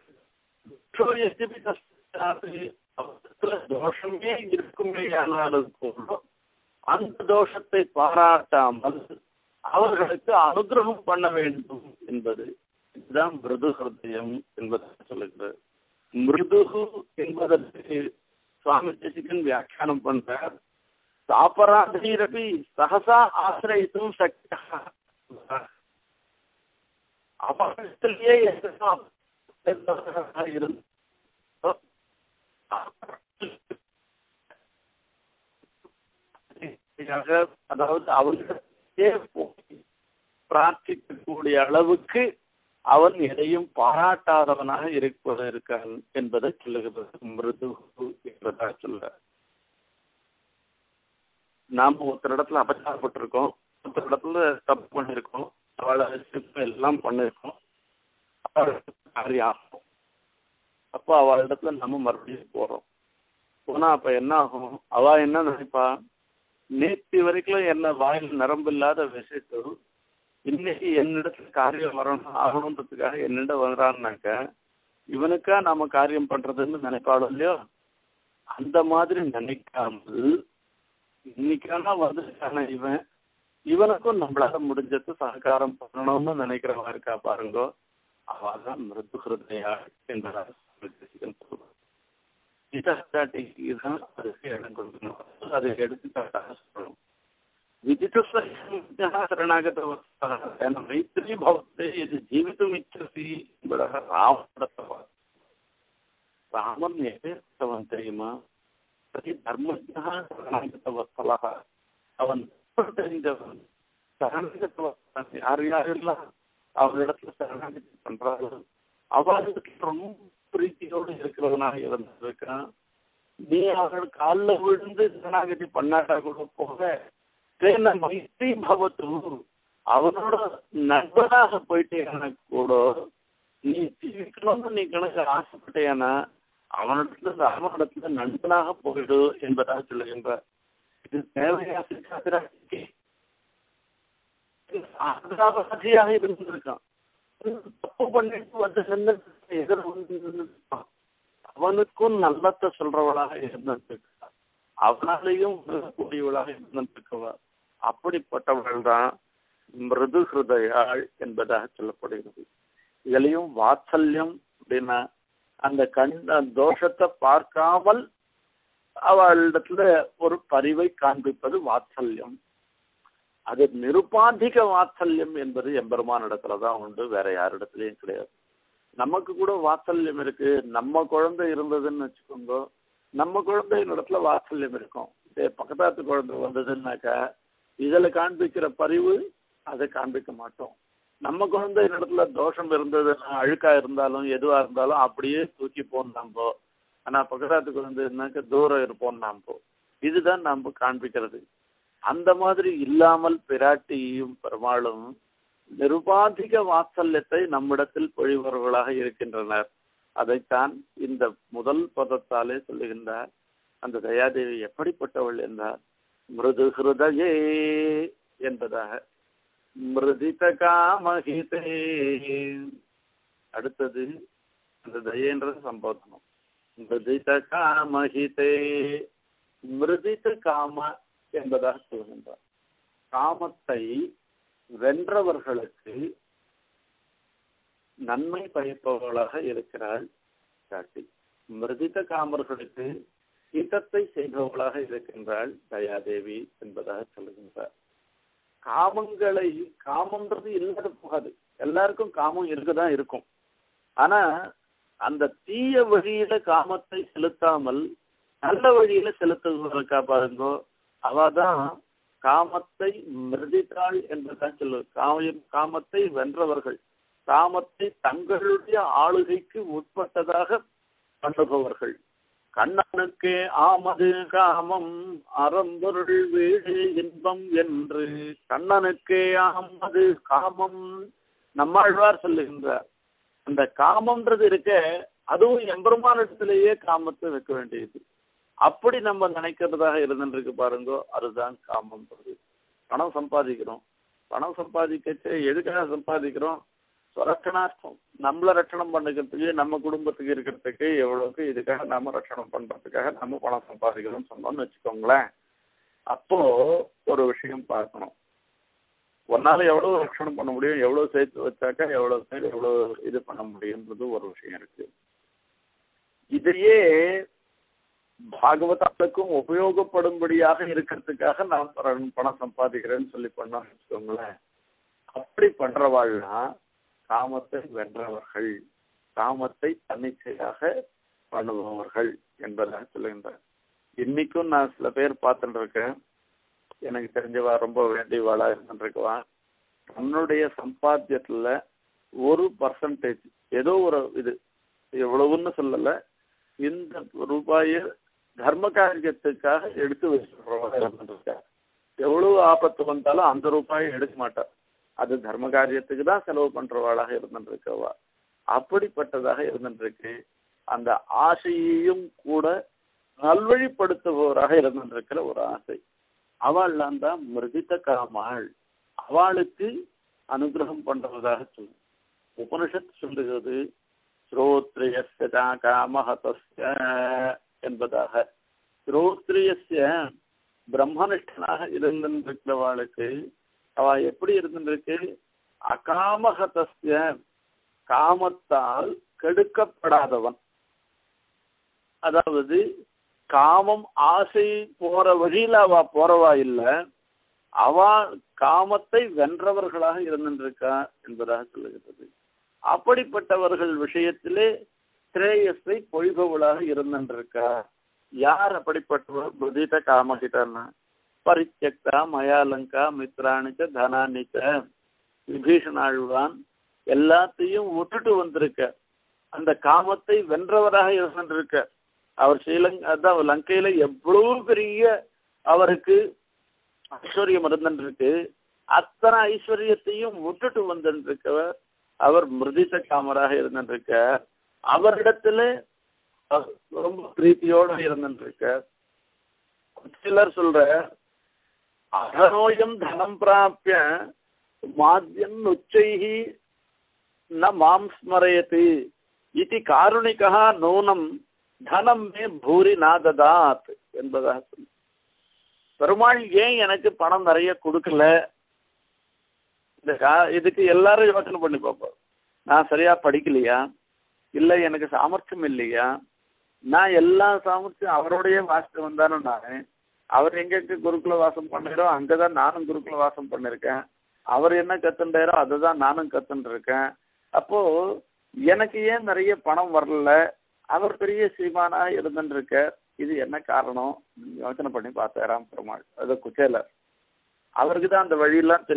தோஷமே இருக்குமே ஆனாலும் கூட அந்த தோஷத்தை பாராட்டாமல் அவர்களுக்கு அனுகிரகம் பண்ண வேண்டும் என்பது இதுதான் மிருது ஹிருதயம் என்பதாக சொல்லுகிறது. மிருதுகு என்பதற்கு சுவாமி தேசிகன் வியாக்கியானம் பண்றார். சாபராதீரபி சகசா ஆசிரயித்தும் சக்தியா, அவர்களிலேயே அதாவது அவர்களிடையே பிரார்த்திக்கக்கூடிய அளவுக்கு அவன் எதையும் பாராட்டாதவனாக இருக்கான் என்பதை சொல்லுகிறது மிருது என்பதாக சொல்ல. நாம ஒருத்தர் இடத்துல அபச்சாரப்பட்டிருக்கோம், ஒருத்தர் இடத்துல தப்பு பண்ணிருக்கோம், அவளை எல்லாம் பண்ணிருக்கோம், காரியம். அப்போ அவள் இடத்துல நம்ம மறுபடியும் போறோம். போனா அப்ப என்ன ஆகும்? அவ என்ன நினைப்பா, நேற்று வரைக்கும் என்ன வாயில் நரம்பு இல்லாத விஷயத்தை இன்னைக்கு என்னிடத்துல காரியம் வரணும் ஆகணுன்றதுக்காக என்னிடம் வர்றான்னாக்க இவனுக்கா நாம காரியம் பண்றதுன்னு நினைப்பாளோ இல்லையோ, அந்த மாதிரி நினைக்காமல் இன்னைக்கான வந்திருக்கான இவனுக்கும் நம்மளால முடிஞ்சது சககாரம் பண்ணணும்னு நினைக்கிறவா இருக்கா பாருங்கோ, அவதான் மிருது ஹிருதயா என்பதாக இதுதான் அதுக்கு இடம் கொடுக்கணும். அதை எடுத்துக்காட்டாக சொல்லணும். சரணாகத மைத்திரி பவத்தை இது ஜீவிதம் இச்சசி என்பதாக ராமன் ராமன் எப்பேற்பட்டவன் தெரியுமா? தர்மஜா சரணாகத வத்சலக, அவன் தெரிந்தவன். சரணாகத வத்சலன் யார் யாரெல்லாம் அவரிடத்துல சரணாகதி பண்றார்கள் அவர்களுக்கு ரொம்ப பிரீத்தியோடு இருக்கிறவனாக இருந்திருக்கான். நீ அவர்கள் காலில் விழுந்து சரணாகதி பண்ணாட்டா கூட போக மைத்ரி பவத்து, அவனோட நண்பனாக போயிட்டேன்னா கூட நீ ஜீவிக்கணும்னு நீ கணக்கு ஆசைப்பட்டேன்னா அவனிடத்துல ராமனிடத்துல நண்பனாக போயிடு என்பதாக சொல்லுகின்ற. இது தேவையாக இருந்திருக்கான். தப்பு பண்ணிட்டு வந்து எதிர அவனுக்கும் நல்லத்தை சொல்றவளாக இருந்திருக்கா, அவனாலையும் கூடியவளாக இருந்திருக்கவா. அப்படிப்பட்டவள் தான் மிருது ஹிருதயாள் என்பதாக சொல்லப்படுகிறது. இதுலயும் வாத்சல்யம் அப்படின்னா அந்த தோஷத்தை பார்க்காமல் அவளிடத்துல ஒரு பரிவை காண்பிப்பது வாத்சல்யம். அது நிருபாதிக வாத்சல்யம் என்பது எம்பெருமான் இடத்துலதான் உண்டு, வேற யாரிடத்துலயும் கிடையாது. நமக்கு கூட வாத்சல்யம் இருக்கு. நம்ம குழந்தை இருந்ததுன்னு வச்சுக்கோங்க, நம்ம குழந்தையின் இடத்துல வாத்சல்யம் இருக்கும். பக்கத்தாத்து குழந்தை வந்ததுன்னாக்கா இதுல காண்பிக்கிற பரிவு அதை காண்பிக்க மாட்டோம். நம்ம குழந்தை இடத்துல தோஷம் இருந்ததுன்னா, அழுக்கா இருந்தாலும் எதுவா இருந்தாலும் அப்படியே தூக்கி போடலாம்போ. ஆனா பக்கத்தாத்துக்கு வந்ததுனாக்க தூரம் இருப்போம் நாம்போ. இதுதான் நாம காண்பிக்கிறது. அந்த மாதிரி இல்லாமல் பிராட்டியும் பெருமாளும் நிருபாதிக வாத்சல்யத்தை நம்மிடத்தில் பொழிபவர்களாக இருக்கின்றனர். அதைத்தான் இந்த முதல் பதத்தாலே சொல்லுகின்றார். அந்த தயாதேவி எப்படிப்பட்டவள் என்றார், மிருது ஹிருதயே என்பதாக. மிருதித காமஹிதே. அடுத்தது அந்த தயன்றது சம்போதனம். மிருதித காமஹிதே. மிருதித காம என்பதாக சொல்கின்றார். காமத்தை வென்றவர்களுக்கு நன்மை பயப்பவர்களாக இருக்கிறாள் காட்டி. மிருதித காமர்களுக்கு ஹிதத்தை செய்பவர்களாக இருக்கின்றாள் தயாதேவி என்பதாக சொல்லுகின்றார். காமங்களை, காமன்றது இல்லாத போகாது, எல்லாருக்கும் காமம் இருக்குதான் இருக்கும். ஆனா அந்த தீய வழியில காமத்தை செலுத்தாமல் நல்ல வழியில செலுத்துவதற்கா பாருங்கோ, அவதான் காமத்தை மிருதித்தாள் என்பதான் சொல்லுவது. காமத்தை வென்றவர்கள், காமத்தை தங்களுடைய ஆளுகைக்கு உட்பட்டதாக பண்ணுபவர்கள். கண்ணனுக்கே ஆமது காமம் அறம்பொருள் வீடு இன்பம் என்று. கண்ணனுக்கே ஆமது காமம் நம்மாழ்வார் சொல்லுகின்றார். அந்த காமம்ன்றது இருக்க, அதுவும் எம்பெருமானிடத்திலேயே காமத்தை வைக்க வேண்டியது. அப்படி நம்ம நினைக்கிறதாக இருந்துருக்கு பாருங்கோ, அதுதான் காமம்ன்றது. பணம் சம்பாதிக்கிறோம், பணம் சம்பாதிக்க எதுக்காக சம்பாதிக்கிறோம்? ரட்சணார்த்தம், நம்மளை ரட்சணம் பண்ணிக்கிறதுக்கு, நம்ம குடும்பத்துக்கு இருக்கிறதுக்கு எவ்வளவுக்கு இதுக்காக நம்ம ரட்சணம் பண்றதுக்காக நம்ம பணம் சம்பாதிக்கிறோம்னு சொன்னோம்னு வச்சுக்கோங்களேன். அப்போ ஒரு விஷயம் பார்க்கணும், ஒன்னால எவ்வளவு ரட்சணம் பண்ண முடியும், எவ்வளவு சேர்த்து வச்சாக்கா எவ்வளவு பேர் எவ்வளவு இது பண்ண முடியும்ன்றது ஒரு விஷயம் இருக்கு. இதையே பாகவதாளுக்கும் உபயோகப்படும்படியாக இருக்கிறதுக்காக நான் பணம் சம்பாதிக்கிறேன்னு சொல்லி பண்ணோம்னு வச்சுக்கோங்களேன். அப்படி பண்றவாள்னா காமத்தை வென்றவர்கள், காமத்தை தன்னிச்சையாக பண்ணுபவர்கள் என்பதாக சொல்லுகின்றார். இன்னைக்கும் நான் சில பேர் பார்த்துட்டு இருக்கேன், எனக்கு தெரிஞ்சவா ரொம்ப வேண்டியவாளா இருந்துருக்குவா, தன்னுடைய சம்பாத்தியத்துல 1% ஏதோ ஒரு இது, எவ்வளவுன்னு சொல்லல, இந்த ரூபாயை தர்ம காரியத்துக்காக எடுத்து வச்சுருவா இருந்துருக்கா. எவ்வளவு ஆபத்து வந்தாலும் அந்த ரூபாயை எடுக்க மாட்டார், அது தர்ம காரியத்துக்கு தான் செலவு பண்றவாளாக இருந்துருக்கவா. அப்படிப்பட்டதாக இருந்துருக்கு. அந்த ஆசையையும் கூட நல்வழிப்படுத்துபவராக இருந்துருக்கிற ஒரு ஆசை. அவள்லாம் தான் மிருதித்த காமாள், அவளுக்கு அனுகிரகம் பண்றதாக சொல்லும். உபனிஷத் சொல்லுகிறது ஸ்ரோத்ரியஸ்ய காமஹதஸ்ய என்பதாக. ஸ்ரோத்ரியஸ்ய பிரம்மனிஷ்டனாக இருந்திருக்கிறவாளுக்கு அவ எப்படி இருந்திருக்கு? அகாமஹதஸ்ய காமத்தால் கெடுக்கப்படாதவன். அதாவது காமம் ஆசை போற வழியில அவ போறவா இல்ல, அவ காமத்தை வென்றவர்களாக இருந்திருக்கா என்பதாக சொல்லுகிறது. அப்படிப்பட்டவர்கள் விஷயத்திலே ஸ்ரேயஸை பொழிபவளாக இருந்திருக்கா. யார் அப்படிப்பட்டவர்? புதித காமகிதன்னா பரித்யக்தா மயாலங்கா மித்ராணிச்ச தனானிச்ச. விபீஷணாழ்வான் எல்லாத்தையும் விட்டுட்டு வந்திருக்க, அந்த காமத்தை வென்றவராக இருந்திருக்க. அவர் அதான் லங்கையில எவ்வளவு பெரிய அவருக்கு ஐஸ்வர்யம் இருந்திருக்கு, அத்தனை ஐஸ்வர்யத்தையும் விட்டுட்டு வந்திருக்கவர் அவர் மிருதித்த காமராக இருந்திருக்க. அவரிடத்துல ரொம்ப பிரீத்தியோட இருந்திருக்க. சிலர் சொல்ற அகனோயம் தனம் பிராப்பிய மாத்யம் உச்சைஹி ந மாம் ஸ்மரயதி இதி காருணிகா நூனம் தனம் மே பூரி நாததாத் என்பதாக சொல்லி, பெருமாள் ஏன் எனக்கு பணம் நிறைய கொடுக்கல? இதுக்கு எல்லாரும் யோசனை பண்ணி பார்ப்போம். நான் சரியா படிக்கலையா, இல்லை எனக்கு சாமர்த்தியம் இல்லையா? நான் எல்லா சாமர்த்தியம் அவரோடைய வாசிட்டு வந்தானோ, நான் அவர் எங்க குருகுல வாசம் பண்ணுறோ அங்கதான் நானும் குருகுல வாசம் பண்ணிருக்கேன். அவர் என்ன கத்துண்டாரோ அதை தான் நானும் கத்துட்டு இருக்கேன். அப்போ எனக்கு ஏன் நிறைய பணம் வரல? அவர் பெரிய சீமானா இருந்துருக்க, இது என்ன காரணம்? யோசனை பண்ணி பார்த்தாராம் பெருமாள். அது குச்சேலர், அவருக்கு தான் அந்த வழியெல்லாம் தெரியும்.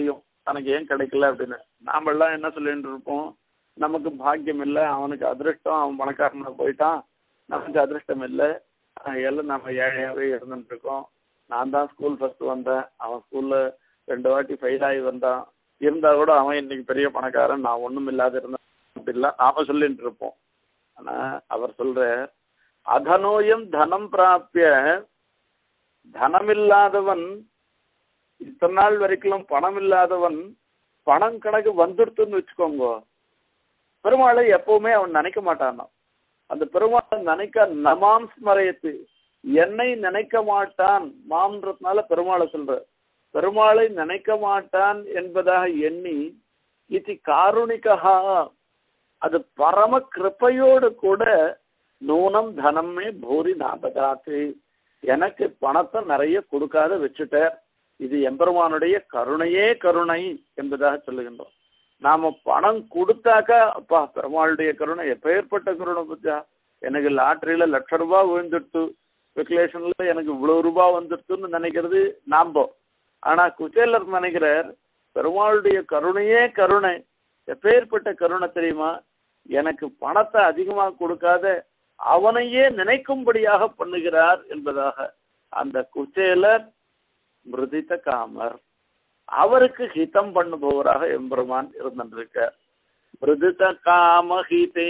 தனக்கு ஏன் கிடைக்கல அப்படின்னு. நாமெல்லாம் என்ன சொல்லிட்டு இருப்போம், நமக்கு பாக்கியம் இல்லை, அவனுக்கு அதிர்ஷ்டம், அவன் பணக்காரனை போயிட்டான், நமக்கு அதிர்ஷ்டம் இல்லை, எல்லாம் நம்ம ஏழையாகவே இருந்துட்டு இருக்கோம். நான் தான் ஸ்கூல் ஃபர்ஸ்ட் வந்தேன், அவன் ஸ்கூலில் 2 வாட்டி ஃபெயில் ஆகி வந்தான், இருந்தால் கூட அவன் இன்னைக்கு பெரிய பணக்காரன், நான் ஒன்றும் இல்லாத இருந்தேன் அப்படிலாம் நாம் சொல்லிட்டு இருப்போம். ஆனால் அவர் சொல்ற அதனோயம் தனம் பிராப்பிய, தனமில்லாதவன் இத்தனை நாள் வரைக்கும் பணம் இல்லாதவன் பணம் கணக்கு வந்துடுத்துன்னு வச்சுக்கோங்க, பெருமாளை எப்பவுமே அவன் நினைக்க மாட்டான். அந்த பெருமாளை நினைக்க நமாம் ஸ்மரயத்து, என்னை நினைக்க மாட்டான், மாம்ன்றதுனால பெருமாளை சொல்ற, பெருமாளை நினைக்க மாட்டான் என்பதாக எண்ணி இது காருணிகா, அது பரம கிருப்பையோடு கூட நூனம் தனமே பூரி நாபதாத்து, எனக்கு பணத்தை நிறைய கொடுக்காத வச்சுட்டார், இது எம்பெருமானுடைய கருணையே கருணை என்பதாக சொல்லுகின்றோம். நாம பணம் கொடுத்தாக்கா அப்பா பெருமாளுடைய கருணை எப்பேற்பட்ட கருணை பத்தியா, எனக்கு லாட்டரியில 1,00,000 ரூபாய் விழுந்துடுத்து, ஸ்பெகுலேஷன்ல எனக்கு இவ்வளவு ரூபாய் வந்துடுத்துன்னு நினைக்கிறது நாம. ஆனா குச்சேலர் நினைக்கிறார் பெருமாளுடைய கருணையே கருணை, எப்பேற்பட்ட கருணை தெரியுமா, எனக்கு பணத்தை அதிகமாக கொடுக்காத அவனையே நினைக்கும்படியாக பண்ணுகிறார் என்பதாக. அந்த குச்சேலர் மிருதித்த காமர், அவருக்கு ஹிதம் பண்ணுபவராக எம்பெருமான் இருந்திருக்கார். மிருதித்த காமஹிதே,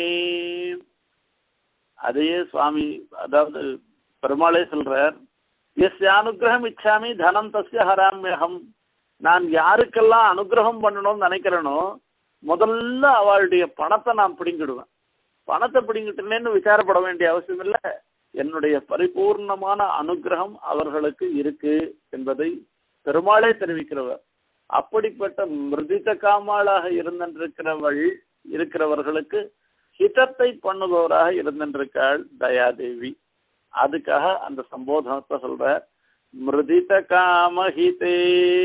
அதையே சுவாமி அதாவது பெருமாளே சொல்றார், எஸ் அனுகிரகம் இச்சாமி தனம் தஸ்ய ஹராமியகம், நான் யாருக்கெல்லாம் அனுகிரகம் பண்ணணும்னு நினைக்கிறேனோ முதல்ல அவளுடைய பணத்தை நான் பிடிங்கிடுவேன். பணத்தை பிடிங்கிட்டேன்னு விசாரப்பட வேண்டிய அவசியம் இல்லை, என்னுடைய பரிபூர்ணமான அனுகிரகம் அவர்களுக்கு இருக்கு என்பதை பெருமாளே தெரிவிக்கிறவர். அப்படிப்பட்ட மிருதித்த காமாளாக இருக்கிறவர்களுக்கு ஹிதத்தை பண்ணுபவராக இருந்திருக்காள் தயாதேவி. அதுக்காக அந்த சம்போதனத்தை சொல்ற, மிருதித காமஹிதே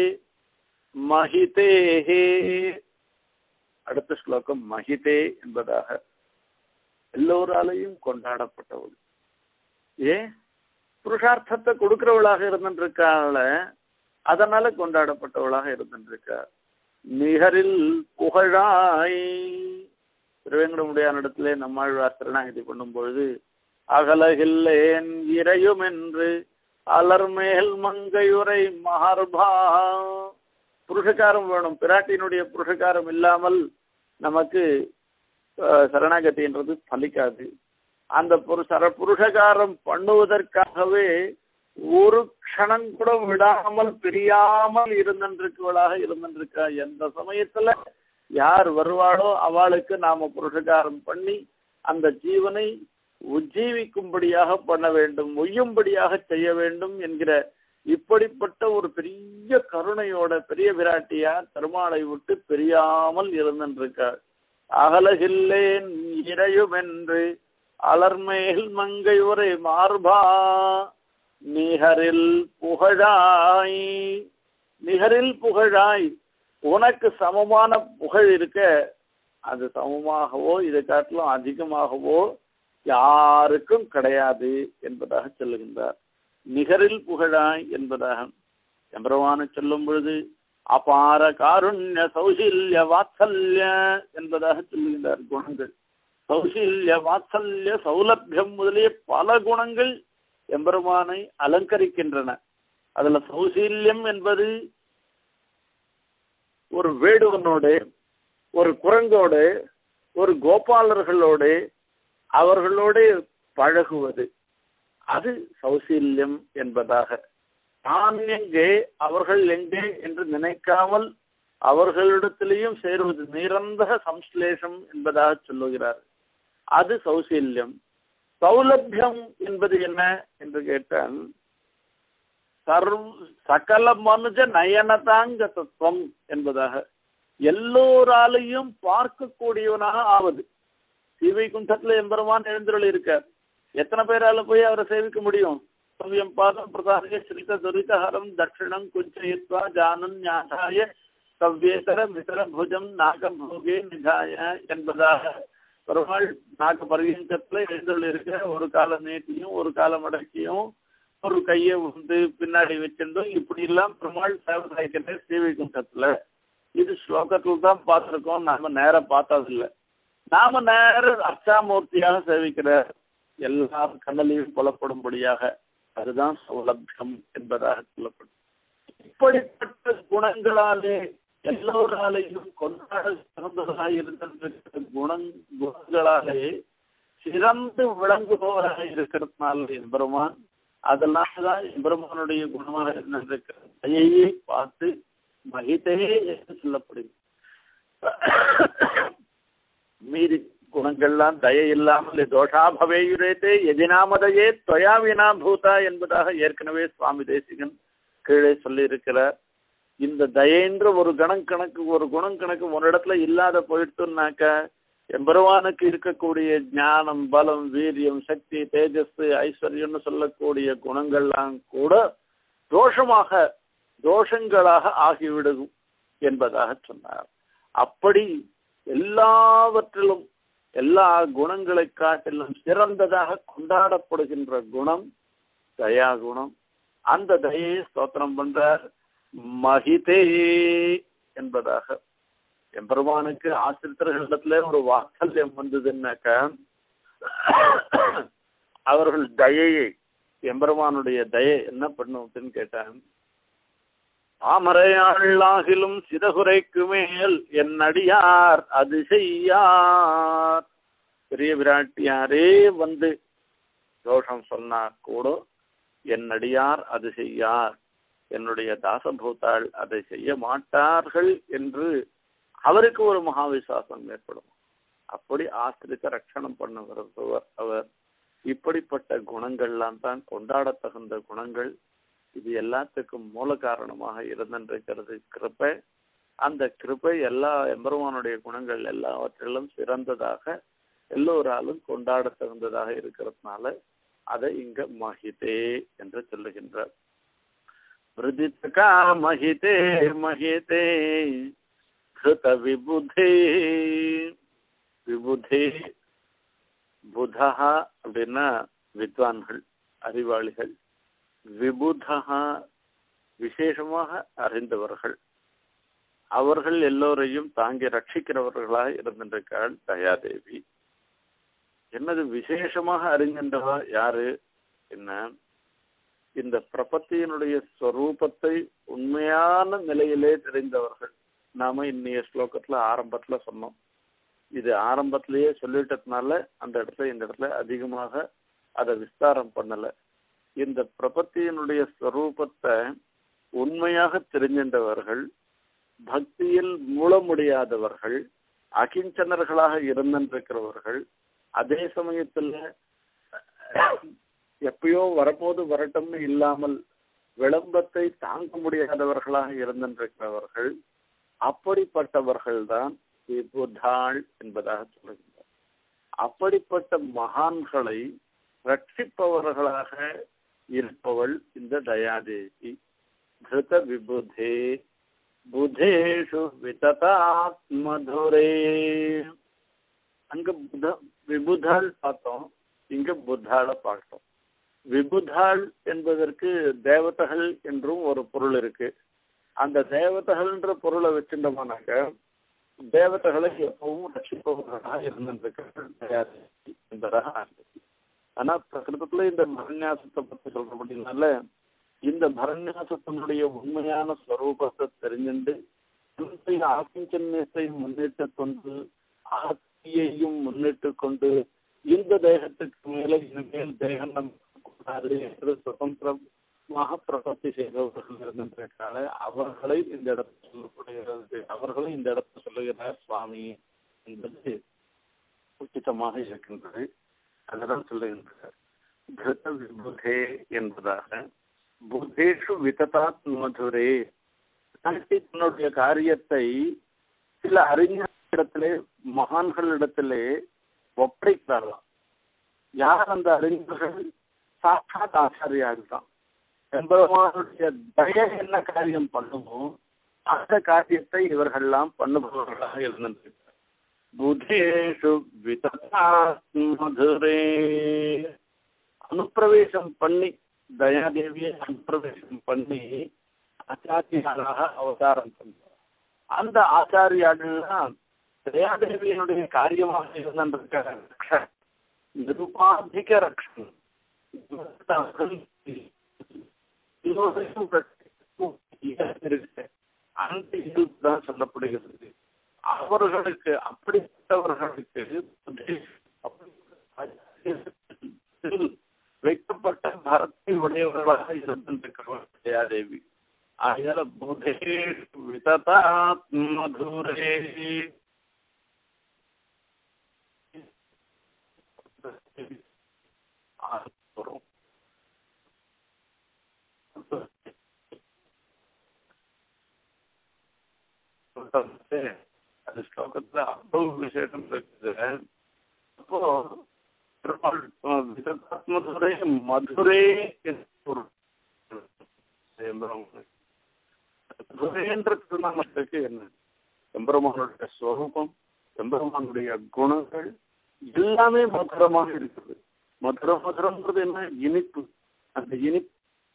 மஹிதேஹே. அடுத்த ஸ்லோகம் மஹிதே என்பதாக, எல்லோராலையும் கொண்டாடப்பட்டவள். ஏன் புருஷார்த்தத்தை கொடுக்கிறவளாக இருந்திருக்காள, அதனால கொண்டாடப்பட்டவளாக இருந்திருக்கா. நிகரில் புகழாய், திருவேங்கடமுடியான இடத்துல நம்மாழ்வார் சரணாகதி பண்ணும் பொழுது அகலகில்லேன் இறையும் என்று அலர்மேல் மங்கையுரை மகர்பா, புருஷகாரம் வேணும், பிராட்டியினுடைய புருஷகாரம் இல்லாமல் நமக்கு சரணாகதின்றது பலிக்காது. அந்த புருஷகாரம் பண்ணுவதற்காகவே ஒரு க்ஷணம் கூட விடாமல் பிரியாமல் இருந்திருக்கவளாக இருந்திருக்கா. எந்த சமயத்துல யார் வருவாளோ அவளுக்கு நாம புருஷகாரம் பண்ணி அந்த ஜீவனை உஜ்ஜீவிக்கும்படியாக பண்ண வேண்டும், உய்யும்படியாக செய்ய வேண்டும் என்கிற இப்படிப்பட்ட ஒரு பெரிய கருணையோட பெரிய விராட்டியா பெருமாளை விட்டு பிரியாமல் இருந்திருக்காள். அகலகில்லேன் இறையுமென்று அலர்மேல் மங்கையுரை மார்பா நிகரில் புகழாய், நிகரில் புகழாய், உனக்கு சமமான புகழ் இருக்க, அது சமமாகவோ இதை காட்டிலும் அதிகமாகவோ யாருக்கும் கிடையாது என்பதாக சொல்லுகின்றார். நிகரில் புகழாய் என்பதாக எம்பெருமானை சொல்லும் பொழுது அபார காருண்ய சௌசல்ய வாத்சல்ய என்பதாக சொல்லுகின்றார். குணங்கள் சௌசல்ய வாத்சல்ய சௌலபியம் முதலிய பல குணங்கள் எம்பெருமானை அலங்கரிக்கின்றன. அதுல சௌசல்யம் என்பது ஒரு வேடுவனோடு, ஒரு குரங்கோடு, ஒரு கோபாலர்களோடு அவர்களோடு பழகுவது, அது சௌசல்யம் என்பதாக. நான் எங்கே அவர்கள் எங்கே என்று நினைக்காமல் அவர்களிடத்திலேயும் சேருவது நிரந்தர சம்ஸ்லேஷம் என்பதாக சொல்லுகிறார். அது சௌசல்யம். சௌலபியம் என்பது என்ன என்று கேட்டால் சகல மனுஜ நயனதாங்க தத்துவம் என்பதாக, எல்லோராலையும் பார்க்கக்கூடியவனாக ஆவது. ஸ்ரீவைகுண்டத்துல எம்பெருமான் எழுந்தருள் இருக்கார், எத்தனை பேரால போய் அவரை சேவிக்க முடியும்? சவ்யம் பாதம் பிரதாரிய ஸ்ரீத துரிதஹரம் தட்சிணம் குஞ்சயித்வா ஜானன் ஞாசாய சவ்யேதர மிதர புஜம் நாகபோகே நிகாய என்பதாக பெருமாள் நாக பரியங்கத்துல எழுந்தருள் இருக்க, ஒரு காலம் நீட்டியும் ஒரு காலம் அடக்கியும் ஒரு கையை வந்து பின்னாடி வச்சிருந்தோம், இப்படி எல்லாம் பெருமாள் சேவை சாய்க்கின்ற ஸ்ரீவைகுண்டத்துல. இது ஸ்லோகத்தில் தான் பார்த்துருக்கோம், நாம நேரம் பார்த்ததில்லை. நாம நேரம் அர்ச்சாமூர்த்தியாக சேவிக்கிற எல்லாரும் கண்ணலையும் புலப்படும்படியாக அதுதான் சௌலபியம் என்பதாக சொல்லப்படும். இப்படிப்பட்ட குணங்களாலே எல்லோராலையும் கொண்டாட சிறந்ததாக இருந்திருக்கிற குணங்களாலே சிறந்து விளங்குபவராக இருக்கிறதுனால எம்பெருமான், அதெல்லாம்தான் எம்பெருமானுடைய குணமாக இருந்திருக்கிற தயையை பார்த்து மகிதையே என்று சொல்லப்படுது. மீறி குணங்கள்லாம் தயை இல்லாமல் தோஷாபவேயுரேத்தே எதினாமதையே தொயா வினா பூதா என்பதாக ஏற்கனவே சுவாமி தேசிகன் கீழே சொல்லி இருக்கிறார். இந்த தயைன்ற ஒரு குணம் கணக்கு ஒரு இடத்துல இல்லாத போயிட்டுனாக்க எம்பெருமானுக்கு இருக்கக்கூடிய ஞானம், பலம், வீரியம், சக்தி, தேஜஸ், ஐஸ்வர்யம்னு சொல்லக்கூடிய குணங்கள்லாம் கூட தோஷங்களாக ஆகிவிடும் என்பதாக சொன்னார். அப்படி எல்லாவற்றிலும் எல்லா குணங்களை காட்டிலும் சிறந்ததாக கொண்டாடப்படுகின்ற குணம் தயா குணம். அந்த தயையை ஸ்தோத்திரம் பண்றார் மகிதே என்பதாக. எம்பெருமானுக்கு ஆசிரியர்களிடத்துல ஒரு வாத்சல்யம் வந்ததுன்னாக்க அவர்கள் தயையை, எம்பெருமானுடைய தயை என்ன பண்ணும் அப்படின்னு கேட்டான். தாமரையாளாகிலும் சிறகுரைக்கு மேல் என் அடியார் அது செய்யார். பெரிய விராட்டியாரே வந்து தோஷம் சொன்னா கூட என் அடியார் அது செய்யார், என்னுடைய தாசபூத்தாள் அதை செய்ய மாட்டார்கள் என்று அவருக்கு ஒரு மகாவிசுவாசம் ஏற்படும். அப்படி ஆசிரியத்தை ரட்சணம் பண்ண வருபவர் அவர். இப்படிப்பட்ட குணங்கள்லாம் தான் கொண்டாட தகுந்த குணங்கள். இது எல்லாத்துக்கும் மூல காரணமாக இருந்திருக்கிறது கிருபை. அந்த கிருபை எல்லா எம்பெருமானுடைய குணங்கள் எல்லாவற்றிலும் சிறந்ததாக எல்லோராலும் கொண்டாட தகுந்ததாக இருக்கிறதுனால அதை இங்க மகிதே என்று சொல்லுகின்றார். விருதிதகா மகிதே மகிதே கிருத விபுதே. விபுதே புதா அப்படின்னா வித்வான்கள், அறிவாளிகள். விபுதா விசேஷமாக அறிந்தவர்கள். அவர்கள் எல்லோரையும் தாங்கி ரட்சிக்கிறவர்களாக இருந்திருக்காள் தயாதேவி. என்னது விசேஷமாக அறிகின்றவா யாரு என்ன? இந்த பிரபத்தியினுடைய ஸ்வரூபத்தை உண்மையான நிலையிலே தெரிந்தவர்கள். நாம இன்னைய ஸ்லோகத்துல ஆரம்பத்துல சொன்னோம். இது ஆரம்பத்திலேயே சொல்லிட்டதுனால அந்த இடத்துல இந்த இடத்துல அதிகமாக அதை விஸ்தாரம் பண்ணல. இந்த பிரபத்தியினுடைய ஸ்வரூபத்தை உண்மையாக தெரிஞ்சின்றவர்கள், பக்தியில் மூழ முடியாதவர்கள், அகிஞ்சனர்களாக இருந்திருக்கிறவர்கள், அதே சமயத்துல எப்பயோ வரப்போது வரட்டும்னு இல்லாமல் விளம்பத்தை தாங்க முடியாதவர்களாக இருந்திருக்கிறவர்கள். அப்படிப்பட்டவர்கள் தான் விபுதாள் என்பதாக சொல்லுகின்றனர். அப்படிப்பட்ட மகான்களை ரட்சிப்பவர்களாக இருப்பவள் இந்த தயாதேவி. கிருத விபுதே புதேஷு விததாத் மதுரே. அங்க விபுதாள் பார்த்தோம், இங்க புத்தாள பார்த்தோம். விபுதாள் என்பதற்கு தேவதைகள் என்றும் ஒரு பொருள் இருக்கு. அந்த தேவதைகள்ன்ற பொருளை வச்சிருந்தோம்னாக்க தேவதைகளை எப்பவும் ரட்சிப்பவர்களாக இருந்திருக்கிறார்கள் என்பதாக. ஆனா பிரகிருதத்துல இந்த பரநியாசத்தை பத்தி சொல்றபடினால இந்த பரநியாசத்தினுடைய உண்மையான ஸ்வரூபத்தை தெரிஞ்சுண்டு ஆக்கிஞ்சன்யத்தை முன்னிட்டு கொண்டு ஆத்தியையும் முன்னிட்டு கொண்டு இந்த தேகத்துக்கு மேல இனிமேல் தேகம் கூடாது என்று சுதந்திரமாக பிரபத்தி செய்தவர்கள் இருந்திருக்கால அவர்களை இந்த இடத்துல சொல்லப்படுகிறது. அவர்களை இந்த இடத்துல சொல்லுகிறார் சுவாமி என்பது உச்சிதமாக இருக்கின்றது. அதுதான் சொல்லுகின்றார் கிருத விபுதே என்பதாக. புத்தேஷு விததாத் மதுரே. தன்னுடைய காரியத்தை சில அறிஞர்களிடத்திலே, மகான்களிடத்திலே ஒப்படைக்கிறார்களாம். யார் அந்த அறிஞர்கள்? சாட்சாத் ஆச்சாரியார்கள் தான். எம்பெருமானுடைய தயை என்ன காரியம் பண்ணுமோ அந்த காரியத்தை இவர்கள்லாம் பண்ணுபவர்களாக இருந்திருக்கிறார். புதேஷு விததாத் மதுரே. அனுப்பிரவேசம் பண்ணி, தயாதேவியை அனுப்பிரவேசம் பண்ணி ஆச்சாரியாராக அவதாரம் பண்ணார். அந்த ஆச்சாரியாள்லாம் தயாதேவியினுடைய காரியமாக இருந்திருக்க நிருபாதிக ரக்ஷன் அந்த இயல்பு தான் சொல்லப்படுகிறது. அவர்களுக்கு அப்படிப்பட்டவர்களுக்கு வைக்கப்பட்ட பரத்தை உடையவர்களாக இருந்திருக்கிறவர் தயாதேவி. ஆகியால புதே விததாத் மதுரே அது ஸ்லோகத்துல அவ்வளவு விசேஷம் இருக்குது. அப்போ மதுரை மதுரே மதுரேன்ற திருநாமத்துக்கு என்ன? எம்பெருமானுடைய ஸ்வரூபம், எம்பெருமானுடைய குணங்கள் எல்லாமே மதுரமாக இருக்குது. மதுரம்ன்றது என்ன? இனிப்பு. அந்த இனிப்பு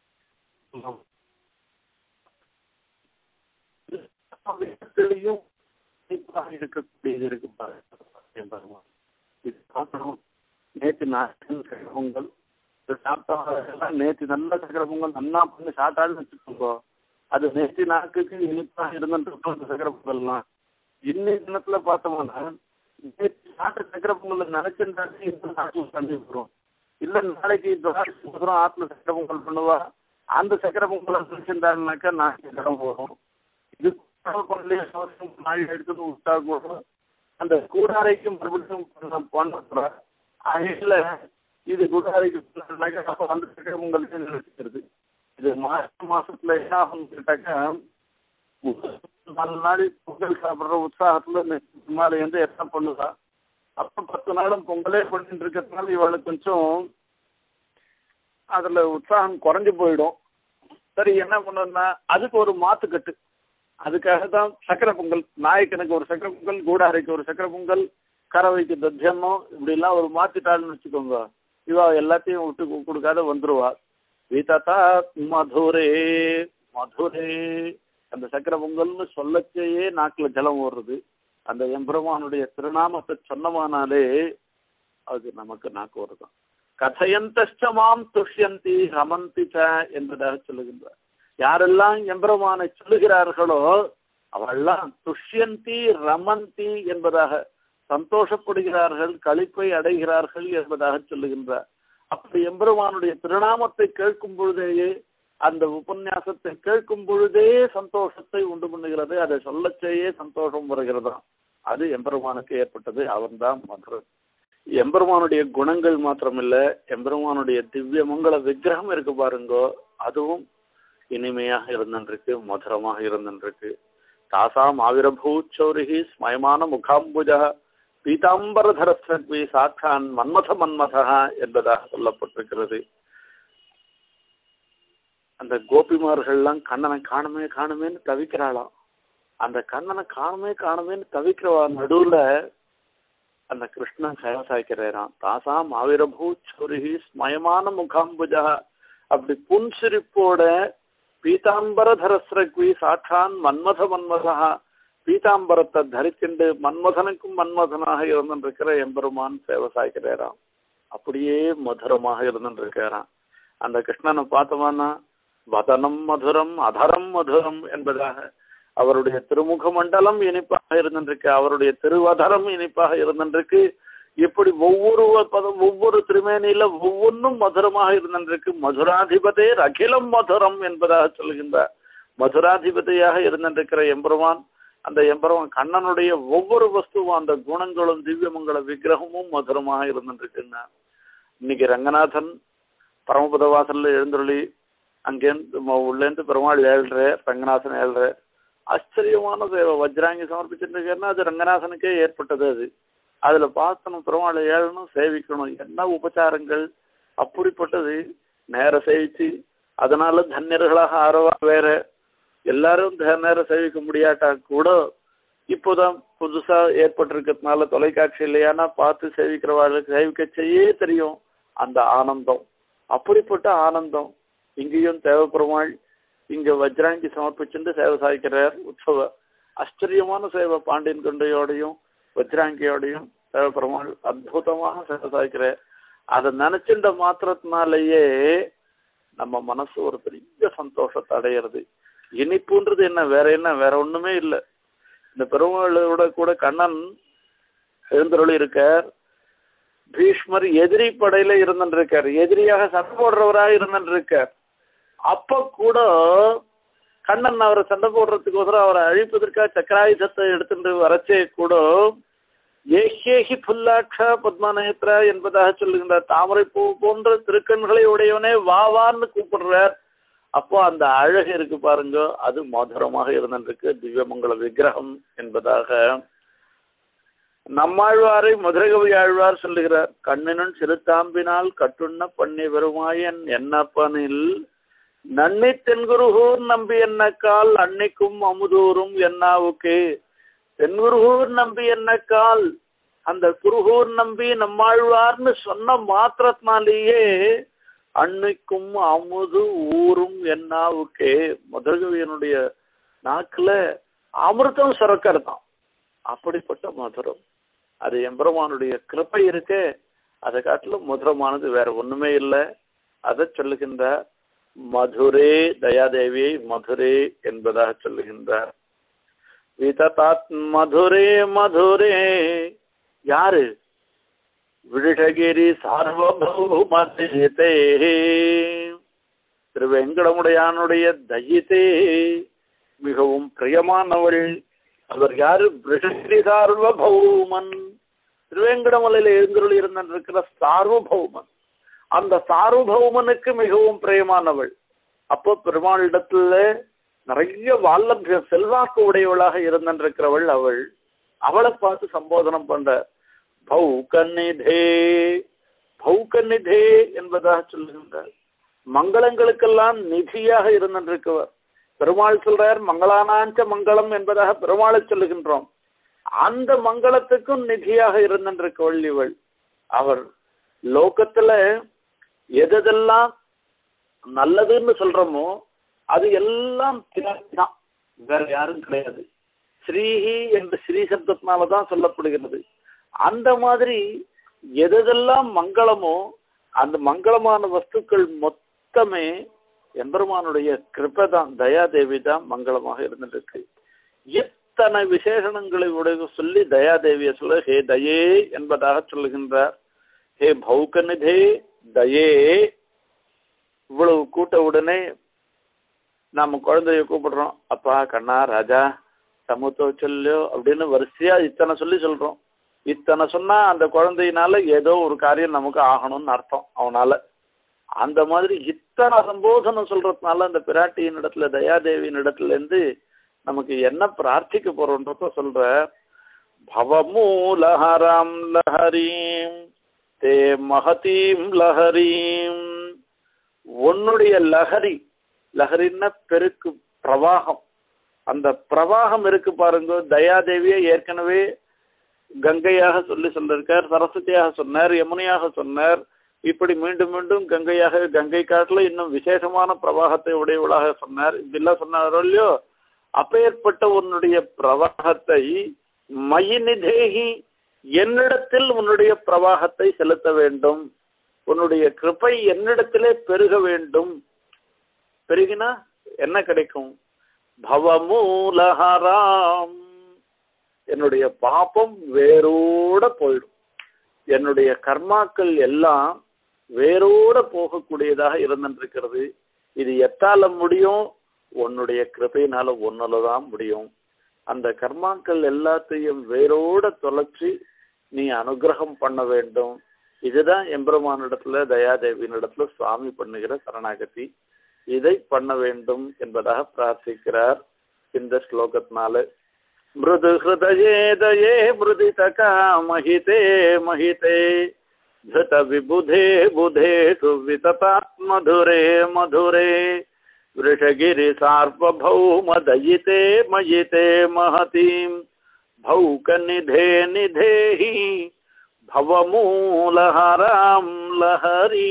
இனிப்பாக இருக்கக்கூடியது இருக்கு பாருங்க. இது பார்க்கணும். நேற்று நாட்டின் சக்கர பொங்கல் சாப்பிட்டவங்க நேற்று நல்ல சக்கர பொங்கல் நல்லா பண்ணி சாப்பிட்டாலும் வச்சுக்கோங்க. அது நேற்று நாக்குக்கு இனிப்பாக இருந்துட்டு சக்கர பொங்கல்லாம் இன்னைக்கு தினத்துல பார்த்தோம்னா நேற்று சாப்பிட்ட சக்கர பொங்கல் நினைச்சிருந்தாலே இந்த நாட்டில் தண்ணி வரும். இல்லை நாளைக்கு ஆற்றுல சக்கர பொங்கல் பண்ணுவா, அந்த சக்கர பொங்கலை நினைச்சிருந்தாருனாக்கா நாளைக்கு இடம் வரும். இது நாள் எடுத்துட்டு விட்டா கூட அந்த கூடாரைக்கும் மறுபடியும் பண்ண அதில் இது கூடாரைக்கு அந்த சக்கர பொங்கலுக்கு நினைச்சுக்கிறது. இது மாசத்துல என்ன ஆகும் கேட்டாக்கா 4 நாள் பொங்கல் சாப்பிட்ற உற்சாகத்துல மேலே வந்து என்ன பண்ணுதா, அப்போ 10 நாளும் பொங்கலே பண்ணிட்டு இருக்கிறதுனால இவளுக்கு கொஞ்சம் அதுல உற்சாகம் குறைஞ்சு போயிடும். சரி என்ன பண்ணா அதுக்கு ஒரு மாத்துக்கட்டு. அதுக்காக தான் சக்கரை பொங்கல், நாயக்கனுக்கு ஒரு சக்கரை பொங்கல், கூடாரைக்கு ஒரு சக்கரை பொங்கல், கறவைக்கு தத்தியமம், இப்படிலாம் ஒரு மாத்திட்டாள்னு வச்சுக்கோங்க. இவா எல்லாத்தையும் விட்டு கொடுக்காத வந்துருவா. வீதாத்தா மதுரே மதுரே அந்த சக்கரை பொங்கல்னு சொல்லச்சேயே நாக்குல ஜலம் ஓடுறது. அந்த எம்பெருமானுடைய திருநாமத்தை சொன்னமானாலே அது நமக்கு நாக்கு வருதான். கதையந்தமாம் துஷ்யந்தி ரமந்தி ச என்பதாக சொல்லுகின்றார். யாரெல்லாம் எம்பெருமானை சொல்லுகிறார்களோ அவெல்லாம் துஷ்யந்தி ரமந்தி என்பதாக சந்தோஷப்படுகிறார்கள், களிப்பை அடைகிறார்கள் என்பதாக சொல்லுகின்றார். அப்படி எம்பெருமானுடைய திருநாமத்தை கேட்கும் பொழுதேயே, அந்த உபன்யாசத்தை கேட்கும் பொழுதே சந்தோஷத்தை உண்டு பண்ணுகிறது. அதை சொல்லச்சேயே சந்தோஷம் வருகிறதா. அது எம்பெருமானுக்கு ஏற்பட்டது. அவன்தான் மதுரன். எம்பெருமானுடைய குணங்கள் மாத்திரமில்ல, எம்பெருமானுடைய திவ்ய மங்கள விக்கிரகம் இருக்கு பாருங்கோ, அதுவும் இனிமையாக இருந்திருக்கு, மதுரமாக இருந்திருக்கு. தாசாம் ஆவிரபூச்சௌரிகி ஸ்மயமான முகாம்புஜா பீதாம்பரதரஸ்வி சாட்சான் மன்மத மன்மதா என்பதாக சொல்லப்பட்டிருக்கிறது. அந்த கோபிமார்கள்லாம் கண்ணனை காணுமே காணுமேன்னு தவிக்கிறாளாம். அந்த கண்ணனை காணுமேன்னு தவிக்கிறவா நடுவுல அந்த கிருஷ்ணன் சேவை சாய்க்கிறான். தாசாம் ஆவிரபூச்சௌரிகி ஸ்மயமான முகாம்புஜா, அப்படி புன்சிரிப்போட பீதாம்பரதரஸ்வி சாட்சான் மன்மத மன்மதா, பீதாம்பரத்தை தரிச்சுண்டு மன்மதனுக்கும் மன்மதனாக இருந்திருக்கிற எம்பெருமான் சேவை சாய்க்கிறாராம். அப்படியே மதுரமாக இருந்திருக்கிறான். அந்த கிருஷ்ணனை பார்த்தோம்னா வதனம் மதுரம் அதரம் மதுரம் என்பதாக அவருடைய திருமுக மண்டலம் இனிப்பாக இருந்திருக்கு, அவருடைய திருவதரம் இனிப்பாக இருந்திருக்கு. இப்படி ஒவ்வொரு பதம் ஒவ்வொரு திருமேனியில ஒவ்வொன்றும் மதுரமாக இருந்திருக்கு. மதுராதிபதே அகிலம் மதுரம் என்பதாக சொல்லுகின்றார். மதுராதிபதியாக இருந்திருக்கிற எம்பெருமான், அந்த எம்பெருமான் கண்ணனுடைய ஒவ்வொரு வஸ்துவும் அந்த குணங்களும் திவ்யமங்கள விக்கிரகமும் மதுரமாக இருந்திருக்குன்னா. இன்னைக்கு ரங்கநாதன் பரமபத வாசல்ல எழுந்தருளி அங்கேருந்து உள்ளேருந்து பெருமாள் ஏழ்ற, ரங்கநாதன் ஏழ்ற. ஆச்சரியமான சேவை. வஜ்ராங்கி சமர்ப்பிச்சுருக்கேன்னா அது ரங்கநாதனுக்கே ஏற்பட்டது. அது அதுல பார்க்கணும், பெருமாளை ஏழணும், சேவிக்கணும், என்ன உபச்சாரங்கள். அப்படிப்பட்டது நேர சேவிச்சு, அதனால தன்யர்களாக ஆரவா வேற. எல்லாரும் நேரம் சேவிக்க முடியாட்டா கூட இப்போதான் புதுசா ஏற்பட்டிருக்கிறதுனால தொலைக்காட்சி இல்லையானா பார்த்து சேவிக்கிறவாளுக்கு சேவிக்க செய்யே தெரியும் அந்த ஆனந்தம். அப்படிப்பட்ட ஆனந்தம் இங்கேயும் தேவப்பெருமாள் இங்க வஜ்ராங்கி சமர்ப்பிச்சுட்டு சேவை சாய்க்கிறார் உற்சவ. ஆச்சரியமான சேவை பாண்டியன் கொண்டையோடையும் வஜ்ராங்கியோடையும் பெருமாள் அற்புதமாக சேவை சாய்க்கிற அதை நினைச்சின்ற மாத்திரத்தினாலேயே நம்ம மனசு ஒரு பெரிய சந்தோஷத்தை அடையிறது. இனிப்புன்றது என்ன வேற ஒண்ணுமே இல்லை. இந்த பெருமாளோட கூட கண்ணன் எழுந்தருளி இருக்கார். பீஷ்மர் எதிரி படையில இருந்துருக்கார், எதிரியாக சண்டை போடுறவராக இருந்துருக்கார். அப்ப கூட கண்ணன் அவரை சண்டை போடுறதுக்கு அவரை அழிப்பதற்காக சக்கராயுதத்தை எடுத்துட்டு வரச்சே கூட ஏஹேஹி புல்லாட்சா பத்மநேத்ரா என்பதாக சொல்லுகின்ற தாமரை பூ போன்ற திருக்கண்களை உடையவனே வாவான்னு கூப்பிடுறார். அப்போ அந்த அழகு இருக்கு பாருங்க, அது மதுரமாக இருந்திருக்கு. திவ்யமங்கல விக்கிரகம் என்பதாக நம்மாழ்வாரை மதுரகவி ஆழ்வார் சொல்லுகிறார். கண்ணினும் சிறுத்தாம்பினால் கட்டுண்ண பண்ணி வருமாயன் என்னப்பனில் நன்னி தென்குருகூர் நம்பி என்னக்கால் அன்னைக்கும் அமுதூரும் என்னாவுக்கே. தென்குருகூர் நம்பி என்னக்கால், அந்த குருகூர் நம்பி நம்மாழ்வார்னு சொன்ன மாத்திரத்தினாலேயே அன்னைக்கும் அமுது ஊரும் என்னாவுக்கே. மதுரகவியனுடைய நாக்குல அமிர்தம் சுரக்கிறதான். அப்படிப்பட்ட மதுரம் அது எம்பெருமானுடைய கிருப்பை இருக்கே, அதை காட்டிலும் மதுரமானது வேற ஒண்ணுமே இல்லை. அதை சொல்லுகின்ற மதுரே தயாதேவியை மதுரே என்பதாக சொல்லுகின்றார். விததாத் மதுரே மதுரே யாரு? விருஷகிரி சார்வபௌமதே திருவேங்கடமுடையானுடைய தயிதே மிகவும் பிரியமானவள். அவர் யாரு? விருஷகிரி சார்வபௌமன், திருவேங்கடமலையில எழுந்தருள் இருந்திருக்கிற சார்வபௌமன். அந்த சார்வபௌமனுக்கு மிகவும் பிரியமானவள். அப்போ பெருமாளிடத்துல நிறைய வால்லபிய செல்வாக்கு உடையவளாக இருந்திருக்கிறவள் அவள். அவளை பார்த்து சம்போதனம் பண்ற பௌகநிதே. பௌகநிதே என்பதாக சொல்லுகின்றார். மங்களங்களுக்கெல்லாம் நிதியாக இருந்திருக்கவர் பெருமாள் சொல்றார். மங்களானாஞ்ச மங்களம் என்பதாக பெருமாளை சொல்லுகின்றோம். அந்த மங்களத்துக்கும் நிதியாக இருந்திருக்கவள் இவள். அவர் லோகத்துல எதெல்லாம் நல்லதுன்னு சொல்றோமோ அது எல்லாம் தான், வேற யாரும் கிடையாது. ஸ்ரீஹி என்ற ஸ்ரீ சப்தத்தினாலதான் சொல்லப்படுகிறது. அந்த மாதிரி எதெல்லாம் மங்களமோ அந்த மங்களமான வஸ்துக்கள் மொத்தமே எம்பெருமானுடைய கிருபை தான், தயாதேவி தான் மங்களமாக இருந்துருக்கு. இத்தனை விசேஷணங்களை உடைய சொல்லி தயாதேவியை சொல்ல ஹே தயே என்பதாக சொல்லுகின்றார். ஹே பௌகநிதே தயே. இவ்வளவு கூட்ட உடனே நாம குழந்தைய கூப்பிடுறோம், அப்பா கண்ணா ராஜா சமூத்தோ சொல்லியோ அப்படின்னு வரிசையா இத்தனை சொல்லி சொல்றோம். இத்தனை சொன்னா அந்த குழந்தையினால ஏதோ ஒரு காரியம் நமக்கு ஆகணும்னு அர்த்தம் அவனால. அந்த மாதிரி இத்தனை சம்போதனம் சொல்றதுனால அந்த பிராட்டியின் இடத்துல தயாதேவியின் இடத்துல இருந்து நமக்கு என்ன பிரார்த்திக்க போறோன்றத சொல்ற. பவமூலஹராம் லஹரீம் தே மகதீம் லஹரீம். உன்னுடைய லஹரி, லஹரின்னா பெருக்கு பிரவாகம், அந்த பிரவாகம் இருக்கு பாருங்க. தயாதேவியை ஏற்கனவே கங்கையாக சொல்லிருக்கார், சரஸ்வதியாக சொன்னார், யமுனையாக சொன்னார். இப்படி மீண்டும் மீண்டும் கங்கையாக, கங்கை காட்டுல இன்னும் விசேஷமான பிரவாகத்தை உடையவளாக சொன்னார். இப்படிலாம் சொன்னாரோ இல்லையோ. அப்பேற்பட்ட உன்னுடைய பிரவாகத்தை மயினிதேகி, என்னிடத்தில் உன்னுடைய பிரவாகத்தை செலுத்த வேண்டும், உன்னுடைய கிருபை என்னிடத்திலே பெருக வேண்டும். பெருகினா என்ன கிடைக்கும்? பவமூலஹராம், என்னுடைய பாபம் வேரோட போயிடும். என்னுடைய கர்மாக்கள் எல்லாம் வேரோட போகக்கூடியதாக இருந்திருக்கிறது. இது எத்தால முடியும்? உன்னுடைய கிருபையினால ஒன்னாலதான் முடியும். அந்த கர்மாக்கள் எல்லாத்தையும் வேரோட தொலைச்சி நீ அனுகிரகம் பண்ண வேண்டும். இதுதான் எம்பெருமானிடத்துல தயாதேவியின் இடத்துல சுவாமி பண்ணுகிற சரணாகதி. இதை பண்ண வேண்டும் என்பதாக பிரார்த்திக்கிறார் இந்த ஸ்லோகத்தினால. மிருது ஹிருதயே தயே மிருதிதகா மஹிதே மஹிதே धृत विबुधे बुधे सुविततात् मधुरे मधुरे वृषगिरि सार्वभौम दयिते मयिते महतीं भौकनिधे निधेहि भवमूलहरां लहरी.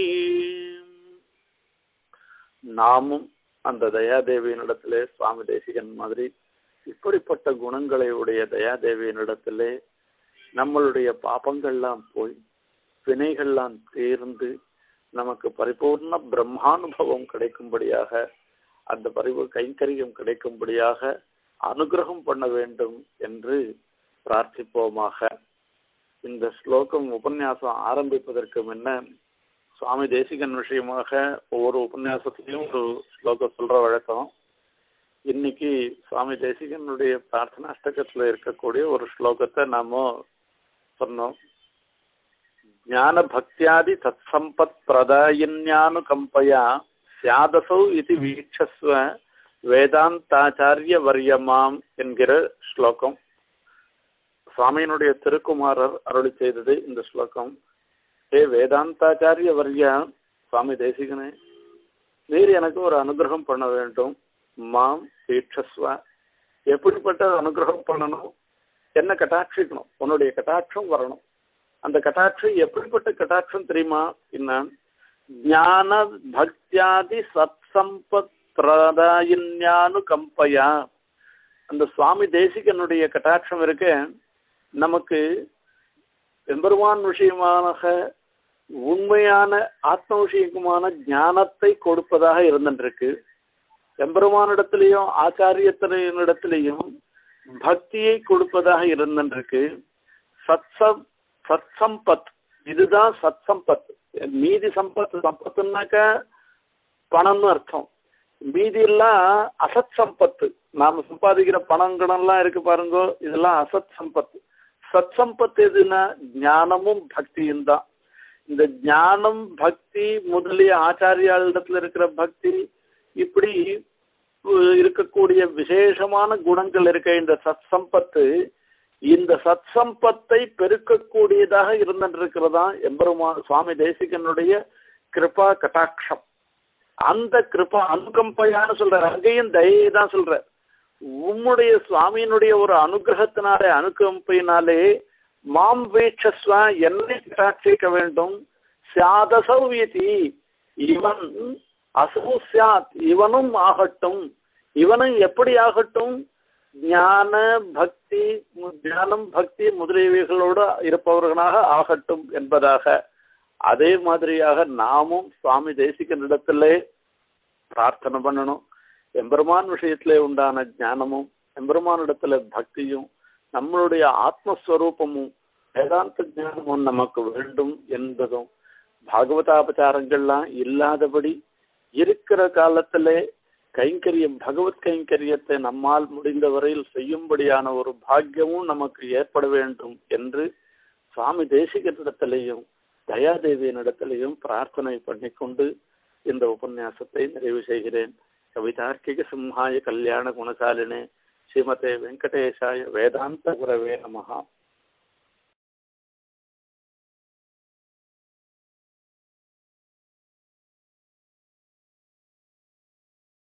நாமும் அந்த தயாதேவியினிடத்திலே சுவாமி தேசிகன் மாதிரி இப்படிப்பட்ட குணங்களை உடைய தயாதேவியினிடத்திலே நம்மளுடைய பாபங்கள்லாம் போய் வினைகள்லாம் தேர்ந்து நமக்கு பரிபூர்ண பிரம்மானுபவம் கிடைக்கும்படியாக, அந்த கைங்கரியம் கிடைக்கும்படியாக அனுகிரகம் பண்ண வேண்டும் என்று பிரார்த்திப்போமாக. இந்த ஸ்லோகம் உபன்யாசம் ஆரம்பிப்பதற்கு முன்ன சுவாமி தேசிகன் விஷயமாக ஒவ்வொரு உபன்யாசத்திலையும் ஒரு ஸ்லோகம் சொல்ற வழக்கம். இன்னைக்கு சுவாமி தேசிகனுடைய பிரார்த்தனா அஷ்டகத்துல இருக்கக்கூடிய ஒரு ஸ்லோகத்தை நாம சொன்னோம். ஞான பக்தியாதி தத் சம்பத் பிரதாயின்யானு கம்பயா சியாதசௌ இது வீட்சஸ்வ வேதாந்தாச்சாரிய வரியமாம் என்கிற ஸ்லோகம். சுவாமியினுடைய திருக்குமாரர் அருளி செய்தது இந்த ஸ்லோகம். ஏ வேதாந்தாச்சாரிய வர்யா, சுவாமி தேசிகனே, நீர் எனக்கு ஒரு அனுகிரகம் பண்ண வேண்டும். மாம் வீட்சஸ்வ, எப்படிப்பட்ட அனுகிரகம் பண்ணணும்? என்ன கட்டாட்சிக்கணும், உன்னுடைய கட்டாட்சம் வரணும். அந்த கட்டாட்சம் எப்படிப்பட்ட கட்டாட்சம் தெரியுமா? என்ன ஞான பக்தியாதி சத் சம்பத் பிரதாயின்யானு கம்பயா. அந்த சுவாமி தேசிகனுடைய கட்டாட்சம் இருக்க நமக்கு எம்பெருமான் விஷயமாக உண்மையான ஆத்ம விஷயமான ஞானத்தை கொடுப்பதாக இருந்திருக்கு. எம்பெருமானிடத்திலையும் ஆச்சாரியத்தினிடத்திலையும் பக்தியை கொடுப்பதாக இருந்திருக்கு. சத் சம்பத், இதுதான் சத் சம்பத். மீதி சம்பத், சம்பத்துனாக்க பணம்னு அர்த்தம். மீதி எல்லாம் அசத் சம்பத்து. நாம சம்பாதிக்கிற பணங்கள்லாம் இருக்கு பாருங்க, இதெல்லாம் அசத் சம்பத்து. சத் சம்பத்து எதுனா ஞானமும் பக்தியும் தான். இந்த ஞானம் பக்தி முதலிய ஆச்சாரியாளிடத்துல இருக்கிற பக்தி, இப்படி இருக்கக்கூடிய விசேஷமான குணங்கள் இருக்க இந்த சத் சம்பத்து, இந்த சத் சம்பத்தை பெருக்கக்கூடியதாக இருந்திருக்கிறதா எம்பெருமான் சுவாமி தேசிகனுடைய கிருபா கட்டாட்சம். அந்த கிருபா அனுகம்பையான்னு சொல்ற, அங்கேயும் தயை தான் சொல்ற. உம்முடைய சுவாமியினுடைய ஒரு அனுகிரகத்தினாலே, அனுகம்பையினாலே மாம் வீட்சஸ்வ, என்னை கட்டாட்சிக்க வேண்டும். சியாதசௌவியதி, இவன் அசௌ சியாத், இவனும் ஆகட்டும். இவனும் எப்படி ஆகட்டும்? ஞானம் பக்தி முதலியவைகளோடு இருப்பவர்களாக ஆகட்டும் என்பதாக. அதே மாதிரியாக நாமும் சுவாமி தேசிகனிடத்திலே பிரார்த்தனை பண்ணணும். எம்பெருமான் விஷயத்திலே உண்டான ஞானமும் எம்பெருமானிடத்துல பக்தியும் நம்மளுடைய ஆத்மஸ்வரூபமும் வேதாந்த ஞானமும் நமக்கு வேண்டும் என்பதும், பாகவதாபச்சாரங்கள்லாம் இல்லாதபடி இருக்கிற காலத்திலே கைங்கரியம், பகவத் கைங்கரியத்தை நம்மால் முடிந்த வரையில் செய்யும்படியான ஒரு பாக்கியமும் நமக்கு ஏற்பட வேண்டும் என்று சுவாமி தேசிகனிடத்திலையும் தயாதேவியினிடத்திலையும் பிரார்த்தனை பண்ணிக்கொண்டு இந்த உபன்யாசத்தை நிறைவு செய்கிறேன். கவிதார்க்கிக சிம்ஹாய கல்யாண குணசாலினே ஸ்ரீமதே வெங்கடேசாய வேதாந்த குரவே நமஹா.